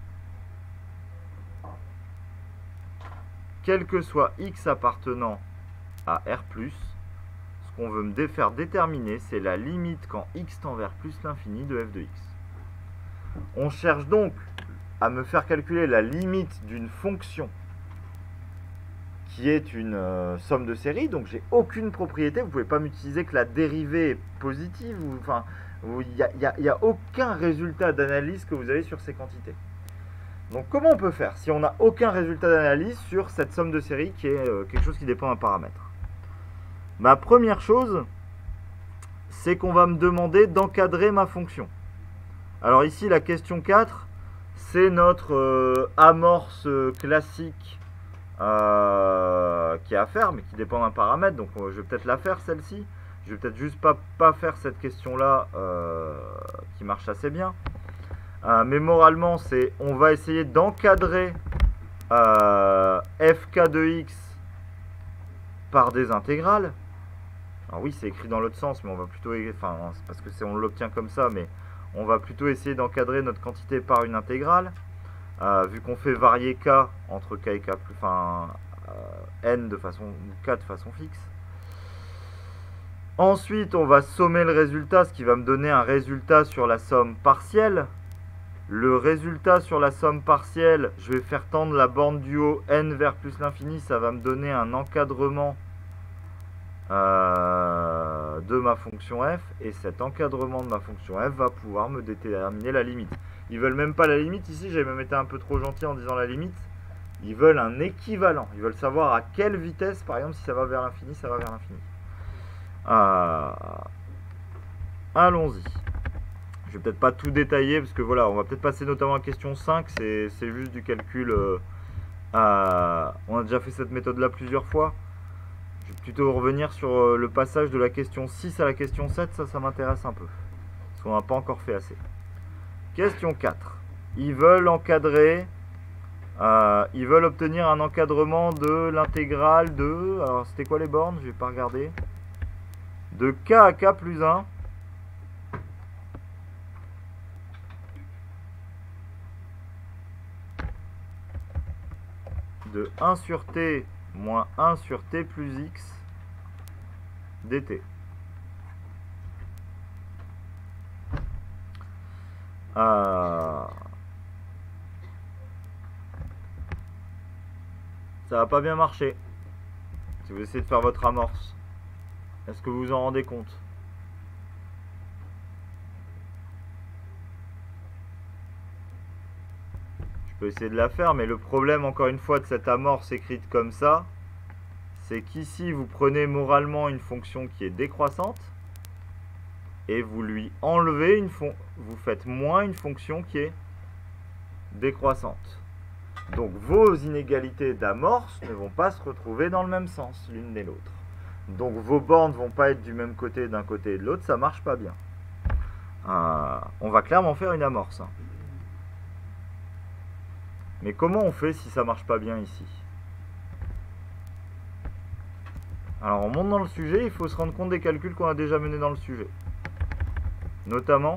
quel que soit x appartenant à R+. Ce qu'on veut me faire déterminer, c'est la limite quand x tend vers plus l'infini de f de x. On cherche donc à me faire calculer la limite d'une fonction qui est une somme de série, donc j'ai aucune propriété, vous ne pouvez pas m'utiliser que la dérivée positive, il n'y a aucun résultat d'analyse que vous avez sur ces quantités. Donc comment on peut faire si on n'a aucun résultat d'analyse sur cette somme de série qui est quelque chose qui dépend d'un paramètre? Ma première chose, c'est qu'on va me demander d'encadrer ma fonction. Alors ici, la question 4, c'est notre amorce classique qui est à faire, mais qui dépend d'un paramètre. Donc je vais peut-être la faire, celle-ci. Je vais peut-être juste pas faire cette question-là qui marche assez bien. Mais moralement, c'est on va essayer d'encadrer fk de x par des intégrales. Alors oui, c'est écrit dans l'autre sens, mais on va plutôt, enfin, c'est parce que on l'obtient comme ça, mais on va plutôt essayer d'encadrer notre quantité par une intégrale, vu qu'on fait varier k entre k et k, enfin n de façon, k de façon fixe. Ensuite, on va sommer le résultat, ce qui va me donner un résultat sur la somme partielle. Le résultat sur la somme partielle, je vais faire tendre la borne du haut n vers plus l'infini, ça va me donner un encadrement de ma fonction f, et cet encadrement de ma fonction f va pouvoir me déterminer la limite. Ils veulent même pas la limite ici, j'ai même été un peu trop gentil en disant la limite. Ils veulent un équivalent, ils veulent savoir à quelle vitesse, par exemple, si ça va vers l'infini, ça va vers l'infini. Allons-y. Je vais peut-être pas tout détailler parce que voilà, on va peut-être passer notamment à la question 5, c'est juste du calcul. On a déjà fait cette méthode-là plusieurs fois. Je vais plutôt revenir sur le passage de la question 6 à la question 7, ça m'intéresse un peu. Parce qu'on n'a pas encore fait assez. Question 4. Ils veulent encadrer, ils veulent obtenir un encadrement de l'intégrale de... Alors c'était quoi les bornes? Je vais pas regarder. De k à k plus 1. De 1 sur t moins 1 sur t plus x dt. Ça va pas bien marcher. Si vous essayez de faire votre amorce, est-ce que vous vous en rendez compte? Je peux essayer de la faire, mais le problème, encore une fois, de cette amorce écrite comme ça, c'est qu'ici, vous prenez moralement une fonction qui est décroissante, et vous lui enlevez vous faites moins une fonction qui est décroissante. Donc vos inégalités d'amorce ne vont pas se retrouver dans le même sens l'une et l'autre. Donc vos bornes ne vont pas être du même côté d'un côté et de l'autre, ça marche pas bien. On va clairement faire une amorce. Hein. Mais comment on fait si ça marche pas bien ici? Alors on monte dans le sujet, il faut se rendre compte des calculs qu'on a déjà menés dans le sujet. Notamment,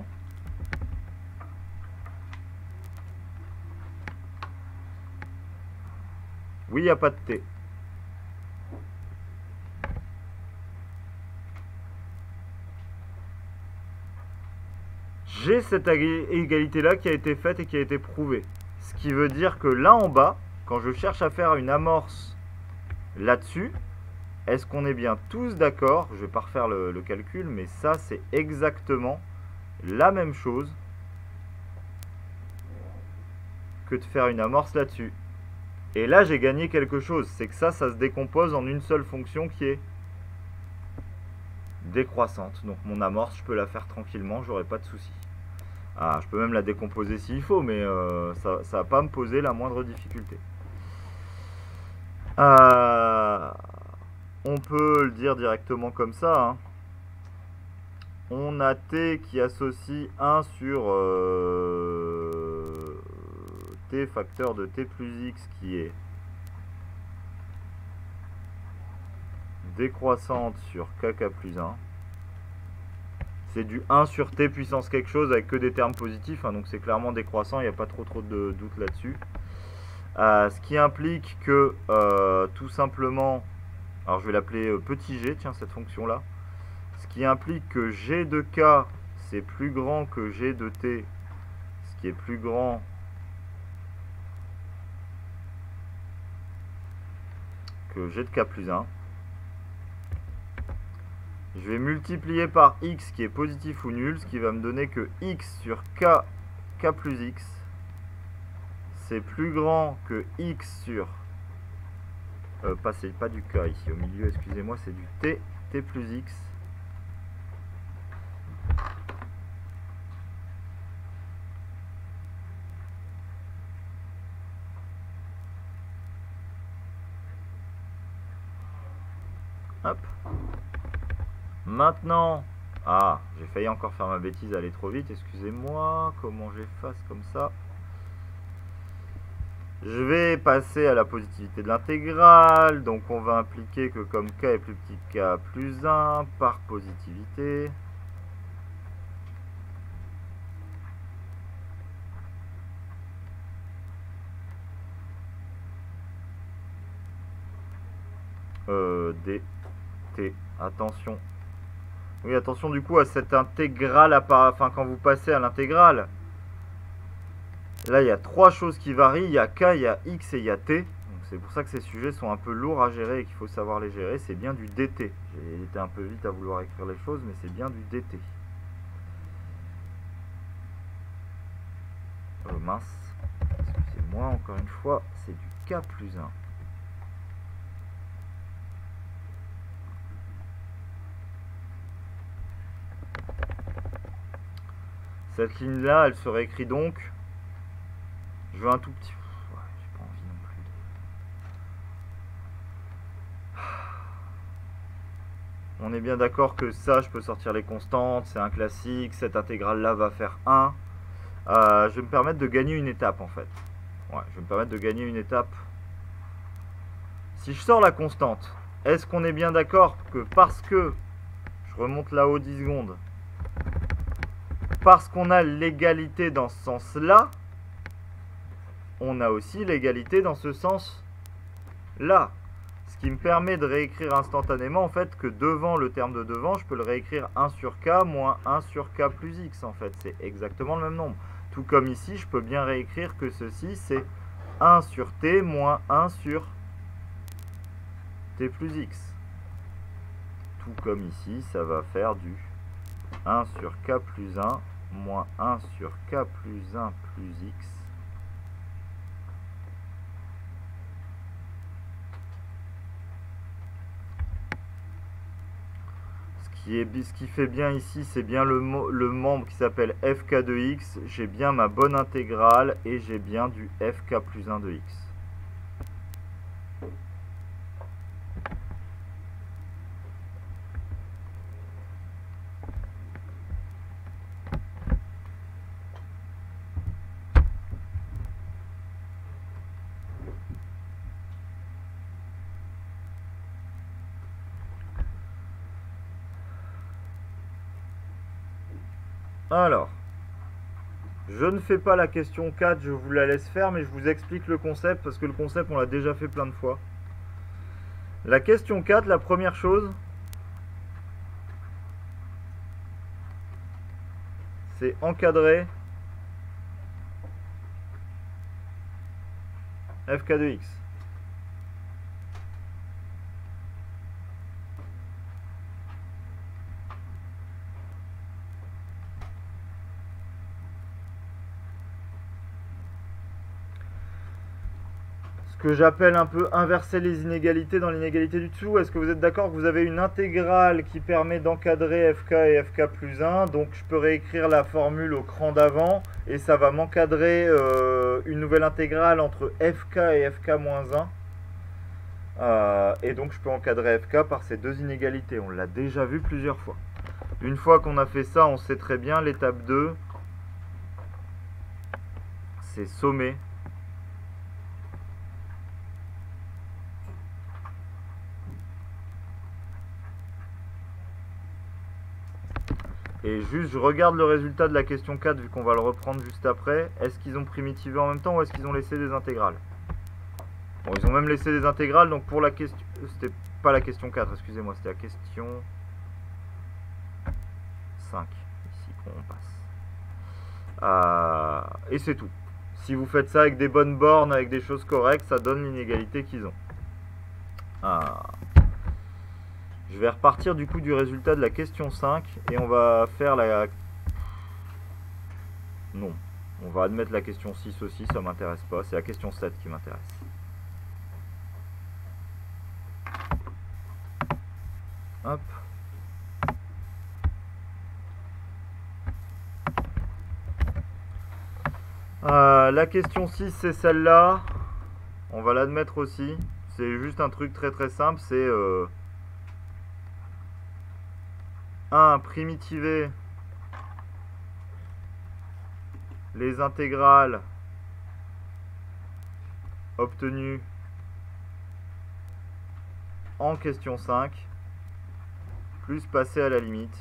oui, il n'y a pas de t. J'ai cette égalité-là qui a été faite et qui a été prouvée. Ce qui veut dire que là en bas, quand je cherche à faire une amorce là-dessus, est-ce qu'on est bien tous d'accord? Je ne vais pas refaire le calcul, mais ça c'est exactement la même chose que de faire une amorce là-dessus. Et là j'ai gagné quelque chose, c'est que ça se décompose en une seule fonction qui est décroissante. Donc mon amorce, je peux la faire tranquillement, j'aurai pas de souci. Je peux même la décomposer s'il faut, mais ça va pas me poser la moindre difficulté. On peut le dire directement comme ça. Hein. On a t qui associe 1 sur t facteur de t plus x qui est décroissante sur kk plus 1. C'est du 1 sur t puissance quelque chose avec que des termes positifs, hein, donc c'est clairement décroissant, il n'y a pas trop de doute là-dessus. Ce qui implique que tout simplement, alors je vais l'appeler petit g, tiens, cette fonction-là. Ce qui implique que g de k c'est plus grand que g de t, ce qui est plus grand que g de k plus 1. Je vais multiplier par x qui est positif ou nul, ce qui va me donner que x sur k plus x, c'est plus grand que x sur... c'est pas du k ici au milieu, excusez-moi, c'est du t plus x. Hop. Maintenant, j'ai failli encore faire ma bêtise, aller trop vite, excusez-moi, comment j'efface comme ça? Je vais passer à la positivité de l'intégrale, donc on va impliquer que comme k est plus petit que k plus 1 par positivité, dt, attention. Oui, attention du coup à cette intégrale, enfin quand vous passez à l'intégrale. Là, il y a trois choses qui varient. Il y a k, il y a x et il y a t. C'est pour ça que ces sujets sont un peu lourds à gérer et qu'il faut savoir les gérer. C'est bien du dt. J'ai été un peu vite à vouloir écrire les choses, mais c'est bien du dt. Mince. Excusez-moi, encore une fois, c'est du k plus 1. Cette ligne-là, elle se réécrit donc. Je veux un tout petit... Ouais, j'ai pas envie non plus. On est bien d'accord que ça, je peux sortir les constantes, c'est un classique. Cette intégrale-là va faire 1. Je vais me permettre de gagner une étape, en fait. Ouais, je vais me permettre de gagner une étape. Si je sors la constante, est-ce qu'on est bien d'accord que parce que... Je remonte là-haut 10 secondes. Parce qu'on a l'égalité dans ce sens-là, on a aussi l'égalité dans ce sens-là. Ce qui me permet de réécrire instantanément, en fait, que devant le terme de devant, je peux le réécrire 1 sur k moins 1 sur k plus x, en fait. C'est exactement le même nombre. Tout comme ici, je peux bien réécrire que ceci, c'est 1 sur t moins 1 sur t plus x. Tout comme ici, ça va faire du 1 sur k plus 1 moins 1 sur k plus 1 plus x. Ce qui fait bien ici, c'est bien le membre qui s'appelle fk de x. J'ai bien ma bonne intégrale et j'ai bien du fk plus 1 de x. Alors, je ne fais pas la question 4, je vous la laisse faire, mais je vous explique le concept, parce que le concept, on l'a déjà fait plein de fois. La question 4, la première chose, c'est encadrer fk de x. Que j'appelle un peu inverser les inégalités dans l'inégalité du dessous. Est-ce que vous êtes d'accord que vous avez une intégrale qui permet d'encadrer fk et fk plus 1, donc je peux réécrire la formule au cran d'avant et ça va m'encadrer une nouvelle intégrale entre fk et fk moins 1, et donc je peux encadrer fk par ces deux inégalités. On l'a déjà vu plusieurs fois. Une fois qu'on a fait ça, on sait très bien l'étape 2, c'est sommer et juste je regarde le résultat de la question 4 vu qu'on va le reprendre juste après. Est-ce qu'ils ont primitivé en même temps ou est-ce qu'ils ont laissé des intégrales? Bon, ils ont même laissé des intégrales, donc pour la question... C'était pas la question 4, excusez-moi, c'était la question 5, ici qu'on passe. Et c'est tout. Si vous faites ça avec des bonnes bornes, avec des choses correctes, ça donne l'inégalité qu'ils ont. Je vais repartir du coup du résultat de la question 5 et on va faire la... Non, on va admettre la question 6 aussi, ça m'intéresse pas, c'est la question 7 qui m'intéresse. Hop. La question 6 c'est celle-là, on va l'admettre aussi, c'est juste un truc très très simple, c'est 1. Primitiver les intégrales obtenues en question 5 plus passer à la limite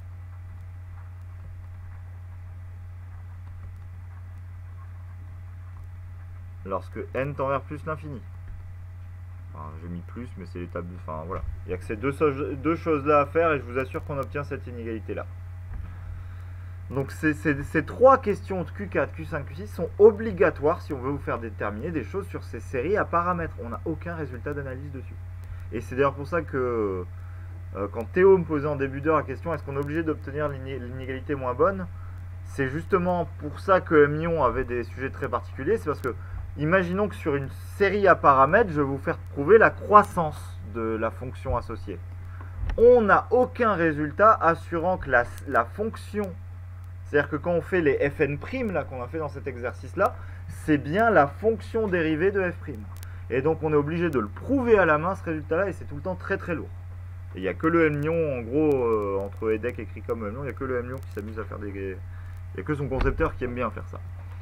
lorsque n tend vers plus l'infini. Enfin, j'ai mis plus, mais c'est l'étape de... Enfin, voilà. Il n'y a que ces deux choses-là à faire et je vous assure qu'on obtient cette inégalité-là. Donc, ces trois questions de Q4, Q5, Q6 sont obligatoires si on veut vous faire déterminer des choses sur ces séries à paramètres. On n'a aucun résultat d'analyse dessus. Et c'est d'ailleurs pour ça que quand Théo me posait en début d'heure la question, est-ce qu'on est obligé d'obtenir l'inégalité moins bonne? C'est justement pour ça que Mion avait des sujets très particuliers. C'est parce que imaginons que sur une série à paramètres, je vais vous faire prouver la croissance de la fonction associée. On n'a aucun résultat assurant que la fonction C'est-à-dire que quand on fait les fn' là qu'on a fait dans cet exercice-là, c'est bien la fonction dérivée de f'. Et donc on est obligé de le prouver à la main ce résultat-là et c'est tout le temps très très lourd. Et il n'y a que le M-Lion, en gros, entre EDEC écrit comme M-Lion, il n'y a que le M-Lion qui s'amuse à faire des... Il n'y a que son concepteur qui aime bien faire ça.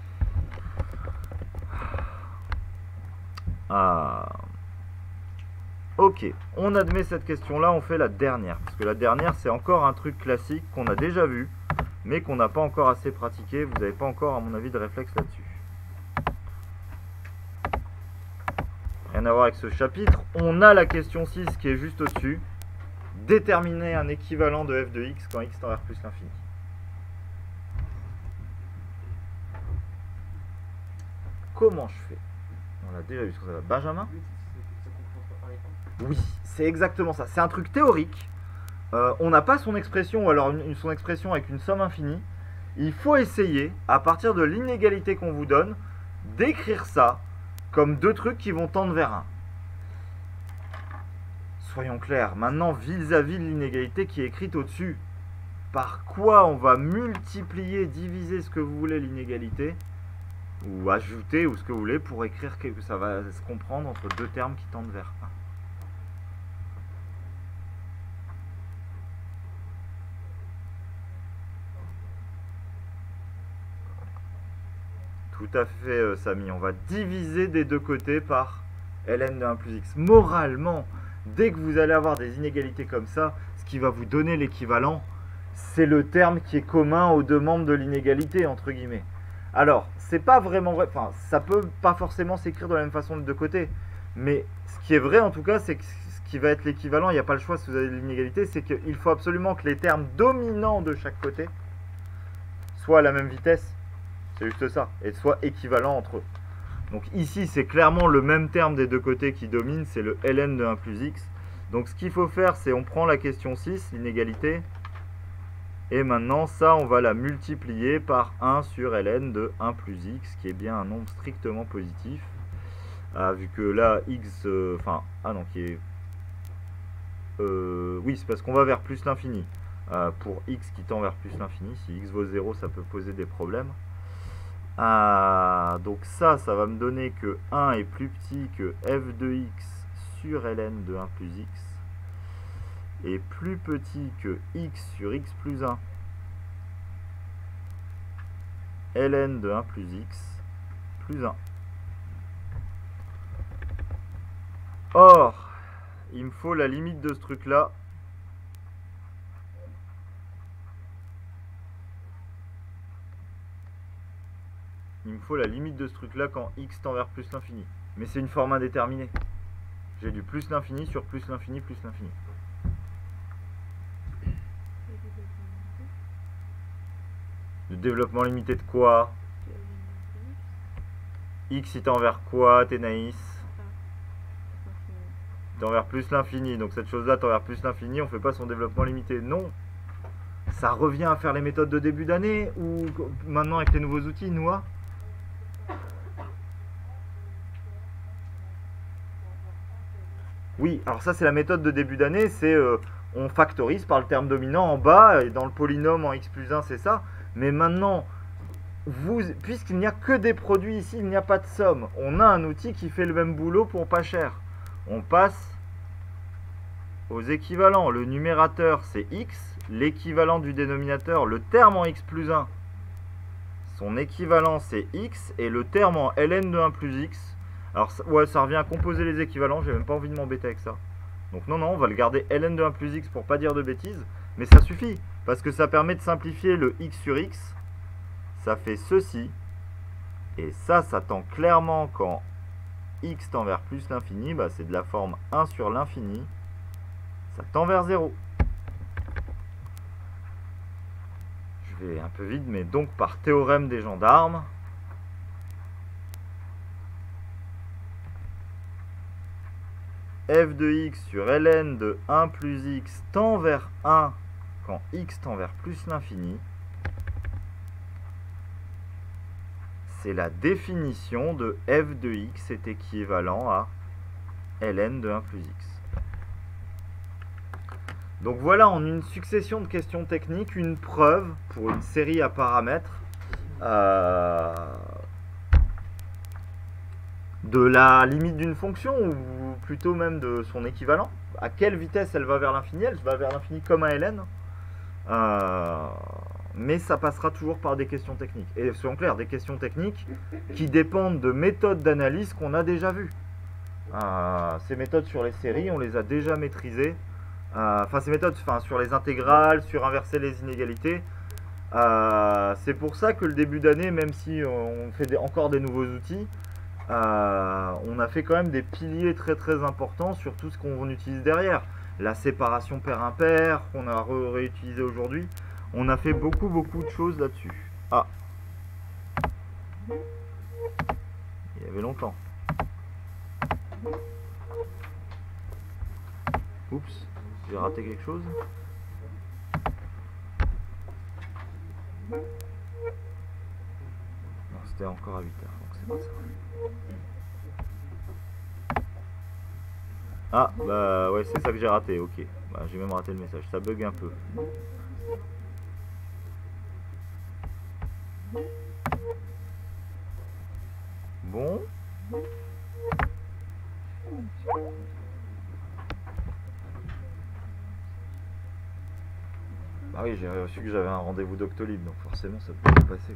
Ah. Ok, on admet cette question-là, on fait la dernière. Parce que la dernière, c'est encore un truc classique qu'on a déjà vu, mais qu'on n'a pas encore assez pratiqué. Vous n'avez pas encore, à mon avis, de réflexe là-dessus. Rien à voir avec ce chapitre. On a la question 6 qui est juste au-dessus. Déterminer un équivalent de f de x quand x tend vers plus l'infini. Comment je fais? On l'a déjà vu, ce que ça va. Benjamin? Oui, c'est exactement ça. C'est un truc théorique. On n'a pas son expression, ou alors son expression avec une somme infinie. Il faut essayer, à partir de l'inégalité qu'on vous donne, d'écrire ça comme deux trucs qui vont tendre vers 1. Soyons clairs, maintenant vis-à-vis de l'inégalité qui est écrite au-dessus, par quoi on va multiplier, diviser ce que vous voulez l'inégalité, ou ajouter, ou ce que vous voulez, pour écrire que ça va se comprendre entre deux termes qui tendent vers 1. Tout à fait, Samy. On va diviser des deux côtés par ln de 1 plus x. Moralement, dès que vous allez avoir des inégalités comme ça, ce qui va vous donner l'équivalent, c'est le terme qui est commun aux deux membres de l'inégalité, entre guillemets. Alors, c'est pas vraiment vrai, enfin, ça peut pas forcément s'écrire de la même façon de deux côtés, mais ce qui est vrai en tout cas, c'est que ce qui va être l'équivalent, il n'y a pas le choix si vous avez de l'inégalité, c'est qu'il faut absolument que les termes dominants de chaque côté soient à la même vitesse. C'est juste ça, et soit équivalent entre eux. Donc ici, c'est clairement le même terme des deux côtés qui domine, c'est le ln de 1 plus x. Donc ce qu'il faut faire, c'est on prend la question 6, l'inégalité, et maintenant ça, on va la multiplier par 1 sur ln de 1 plus x, qui est bien un nombre strictement positif. Vu que là, x, oui, c'est parce qu'on va vers plus l'infini. Pour x qui tend vers plus l'infini, si x vaut 0, ça peut poser des problèmes. Donc ça va me donner que 1 est plus petit que f de x sur ln de 1 plus x est plus petit que x sur x plus 1 ln de 1 plus x plus 1. Or, il me faut la limite de ce truc-là. Il me faut la limite de ce truc-là quand x tend vers plus l'infini. Mais c'est une forme indéterminée. J'ai du plus l'infini sur plus l'infini plus l'infini. Le développement limité de quoi? X il tend vers quoi, Thénaïs? Il tend vers plus l'infini. Donc cette chose-là tend vers plus l'infini, on ne fait pas son développement limité. Non. Ça revient à faire les méthodes de début d'année ou maintenant avec les nouveaux outils, NOA? Oui, alors ça c'est la méthode de début d'année, c'est on factorise par le terme dominant en bas, et dans le polynôme en x plus 1 c'est ça, mais maintenant, puisqu'il n'y a que des produits ici, il n'y a pas de somme, on a un outil qui fait le même boulot pour pas cher. On passe aux équivalents, le numérateur c'est x, l'équivalent du dénominateur, le terme en x plus 1, son équivalent c'est x, et le terme en ln de 1 plus x. Alors, ouais, ça revient à composer les équivalents, j'ai même pas envie de m'embêter avec ça. Donc non, on va le garder ln de 1 plus x pour pas dire de bêtises, mais ça suffit, parce que ça permet de simplifier le x sur x, ça fait ceci, et ça tend clairement quand x tend vers plus l'infini, bah, c'est de la forme 1 sur l'infini, ça tend vers 0. Je vais un peu vite, mais donc par théorème des gendarmes, f de x sur ln de 1 plus x tend vers 1 quand x tend vers plus l'infini, c'est la définition de f de x est équivalent à ln de 1 plus x. Donc voilà, en une succession de questions techniques, une preuve pour une série à paramètres de la limite d'une fonction, ou plutôt même de son équivalent. À quelle vitesse elle va vers l'infini? Elle va vers l'infini comme un ln. Mais ça passera toujours par des questions techniques. Et soyons clairs, des questions techniques qui dépendent de méthodes d'analyse qu'on a déjà vues. Ces méthodes sur les séries, on les a déjà maîtrisées. Enfin, ces méthodes sur les intégrales, sur inverser les inégalités. C'est pour ça que le début d'année, même si on fait encore des nouveaux outils, on a fait quand même des piliers très très importants sur tout ce qu'on utilise derrière. La séparation pair-impair qu'on a réutilisé aujourd'hui. On a fait beaucoup de choses là-dessus. Ah, il y avait longtemps. Oups, j'ai raté quelque chose. Non, c'était encore à 8h, donc c'est pas ça. Ah, bah ouais, c'est ça que j'ai raté, ok. Bah, j'ai même raté le message, ça bug un peu. Bon. Ah oui, j'ai reçu que j'avais un rendez-vous Doctolib, donc forcément ça peut pas passer,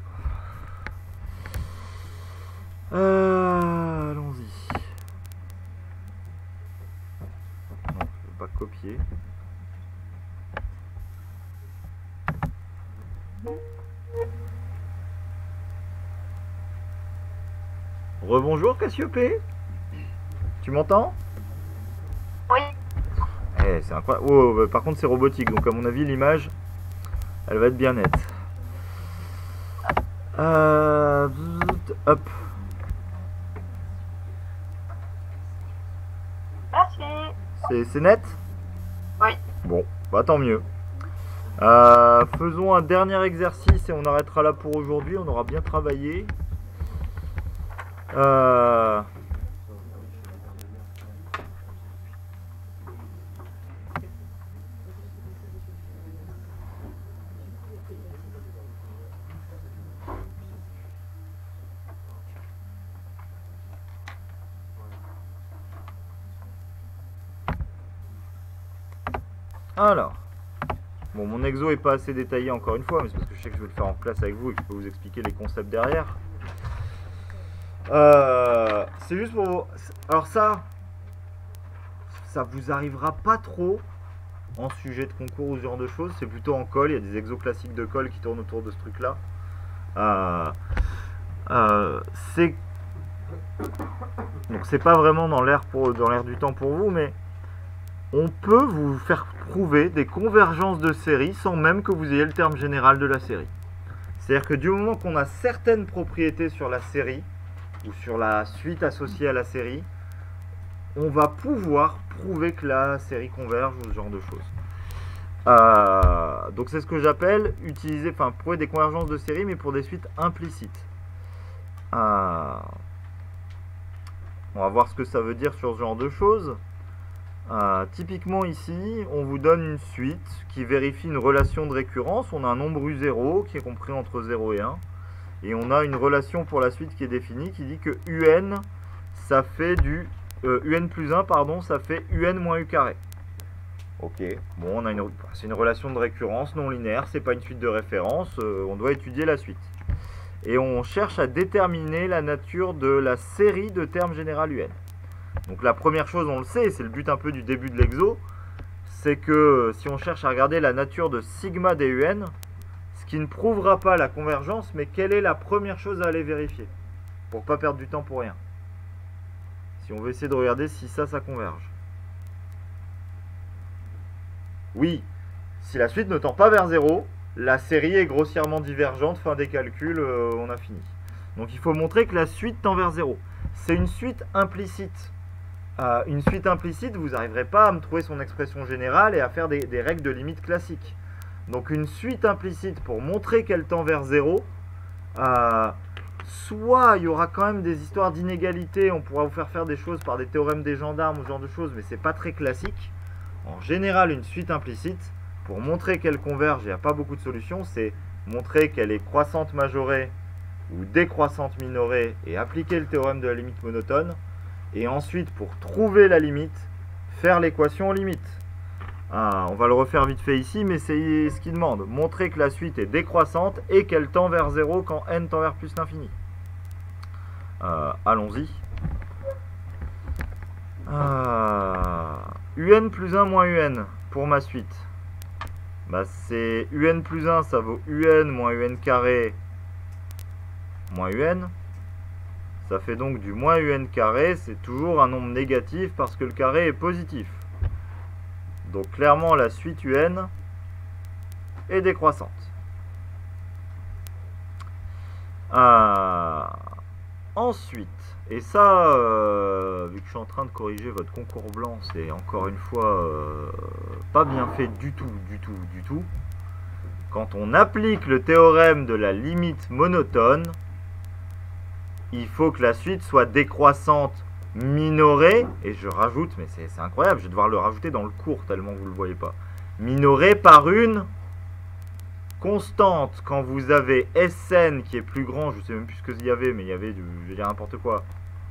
quoi. Allons-y. Non, je ne veux pas copier. Rebonjour Cassiopée. Tu m'entends?
Oui.
Eh, c'est incroyable. Oh, par contre c'est robotique, donc à mon avis l'image elle va être bien nette. Hop.
Merci.
C'est net?
Oui.
Bon, bah tant mieux. Faisons un dernier exercice et on arrêtera là pour aujourd'hui. On aura bien travaillé. Alors, bon, mon exo est pas assez détaillé encore une fois, mais c'est parce que je sais que je vais le faire en classe avec vous et que je peux vous expliquer les concepts derrière. C'est juste pour vous... Alors ça vous arrivera pas trop en sujet de concours ou ce genre de choses. C'est plutôt en colle, il y a des exos classiques de colle qui tournent autour de ce truc-là. Donc c'est pas vraiment dans l'air du temps pour vous, mais on peut vous faire prouver des convergences de séries sans même que vous ayez le terme général de la série. C'est-à-dire que du moment qu'on a certaines propriétés sur la série, ou sur la suite associée à la série, on va pouvoir prouver que la série converge ou ce genre de choses. Donc c'est ce que j'appelle prouver des convergences de série, mais pour des suites implicites. On va voir ce que ça veut dire sur ce genre de choses. Typiquement ici, on vous donne une suite qui vérifie une relation de récurrence. On a un nombre U0 qui est compris entre 0 et 1. Et on a une relation pour la suite qui est définie qui dit que UN, ça fait du... UN plus 1, pardon, ça fait UN moins U carré. Ok, bon, c'est une relation de récurrence non linéaire, c'est pas une suite de référence, on doit étudier la suite. Et on cherche à déterminer la nature de la série de termes général UN. Donc la première chose, on le sait, c'est le but un peu du début de l'exo, c'est que si on cherche à regarder la nature de sigma des UN, ce qui ne prouvera pas la convergence, mais quelle est la première chose à aller vérifier, pour ne pas perdre du temps pour rien. Si on veut essayer de regarder si ça converge. Oui, si la suite ne tend pas vers 0, la série est grossièrement divergente, fin des calculs, on a fini. Donc il faut montrer que la suite tend vers 0. C'est une suite implicite. Une suite implicite, vous n'arriverez pas à me trouver son expression générale et à faire des règles de limite classiques. Donc une suite implicite, pour montrer qu'elle tend vers 0, soit il y aura quand même des histoires d'inégalité, on pourra vous faire des choses par des théorèmes des gendarmes ou ce genre de choses, mais c'est pas très classique. En général, une suite implicite, pour montrer qu'elle converge, il n'y a pas beaucoup de solutions, c'est montrer qu'elle est croissante majorée ou décroissante minorée et appliquer le théorème de la limite monotone. Et ensuite, pour trouver la limite, faire l'équation limite. On va le refaire vite fait ici, mais c'est ce qu'il demande. Montrer que la suite est décroissante et qu'elle tend vers 0 quand n tend vers plus l'infini. Allons-y. Un plus 1 moins un pour ma suite. Bah, c'est un plus 1, ça vaut un moins un carré moins un. Ça fait donc du moins un carré, c'est toujours un nombre négatif parce que le carré est positif. Donc clairement la suite un est décroissante. Ensuite, et ça, vu que je suis en train de corriger votre concours blanc, c'est encore une fois pas bien fait du tout. Quand on applique le théorème de la limite monotone, il faut que la suite soit décroissante minorée, et je rajoute, mais c'est incroyable, je vais devoir le rajouter dans le cours tellement vous ne le voyez pas, minorée par une constante. Quand vous avez Sn qui est plus grand, je ne sais même plus ce qu'il y avait, mais il y avait, je vais dire n'importe quoi,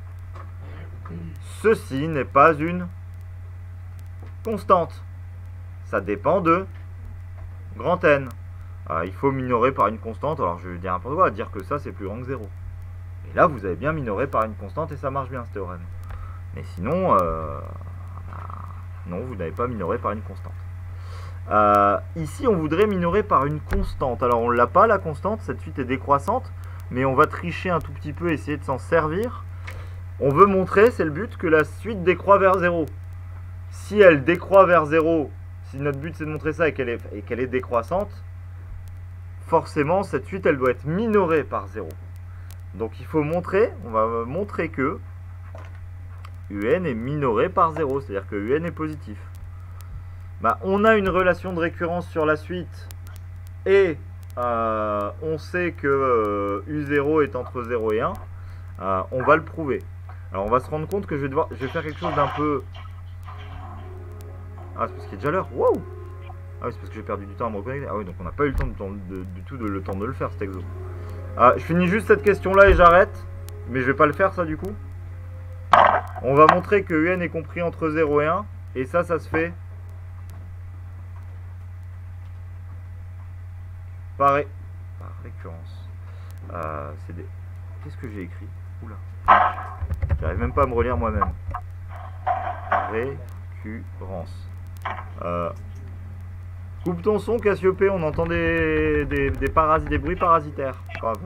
ceci n'est pas une constante, ça dépend de grand N. Il faut minorer par une constante, alors je vais dire n'importe quoi, dire que ça c'est plus grand que 0. Et là, vous avez bien minoré par une constante et ça marche bien ce théorème. Mais sinon, non, vous n'avez pas minoré par une constante. Ici, on voudrait minorer par une constante. Alors, on ne l'a pas, la constante, cette suite est décroissante, mais on va tricher un tout petit peu, essayer de s'en servir. On veut montrer, c'est le but, que la suite décroît vers 0. Si elle décroît vers 0, si notre but c'est de montrer ça et qu'elle est décroissante, forcément, cette suite, elle doit être minorée par 0. Donc il faut montrer, on va montrer que un est minoré par 0, c'est-à-dire que un est positif. Bah, on a une relation de récurrence sur la suite et on sait que U0 est entre 0 et 1. On va le prouver. Alors on va se rendre compte que je vais faire quelque chose d'un peu... Ah, c'est parce qu'il est déjà l'heure. Wow. Ah oui, c'est parce que j'ai perdu du temps à me reconnecter. Ah oui, donc on n'a pas eu le temps le temps de le faire cet exo. Je finis juste cette question-là et j'arrête. Mais je vais pas le faire, ça, du coup. On va montrer que un est compris entre 0 et 1. Et ça se fait par récurrence. Qu'est-ce que j'ai écrit? Oula. J'arrive même pas à me relire moi-même. Récurrence. Coupe ton son, Cassiopée, on entend des bruits parasitaires.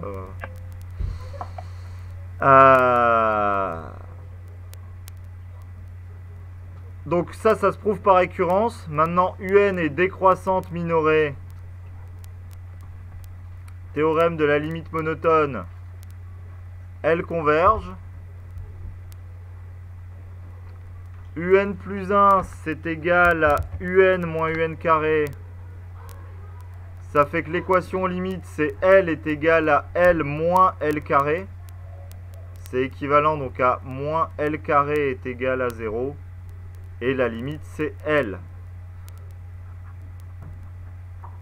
Donc ça se prouve par récurrence. Maintenant, un est décroissante minorée. Théorème de la limite monotone. Elle converge. Un plus 1, c'est égal à un moins un carré. Ça fait que l'équation limite, c'est L est égal à L moins L carré. C'est équivalent donc à moins L carré est égal à 0. Et la limite, c'est L.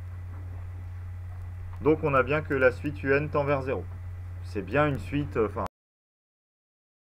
Donc on a bien que la suite un tend vers 0. C'est bien une suite...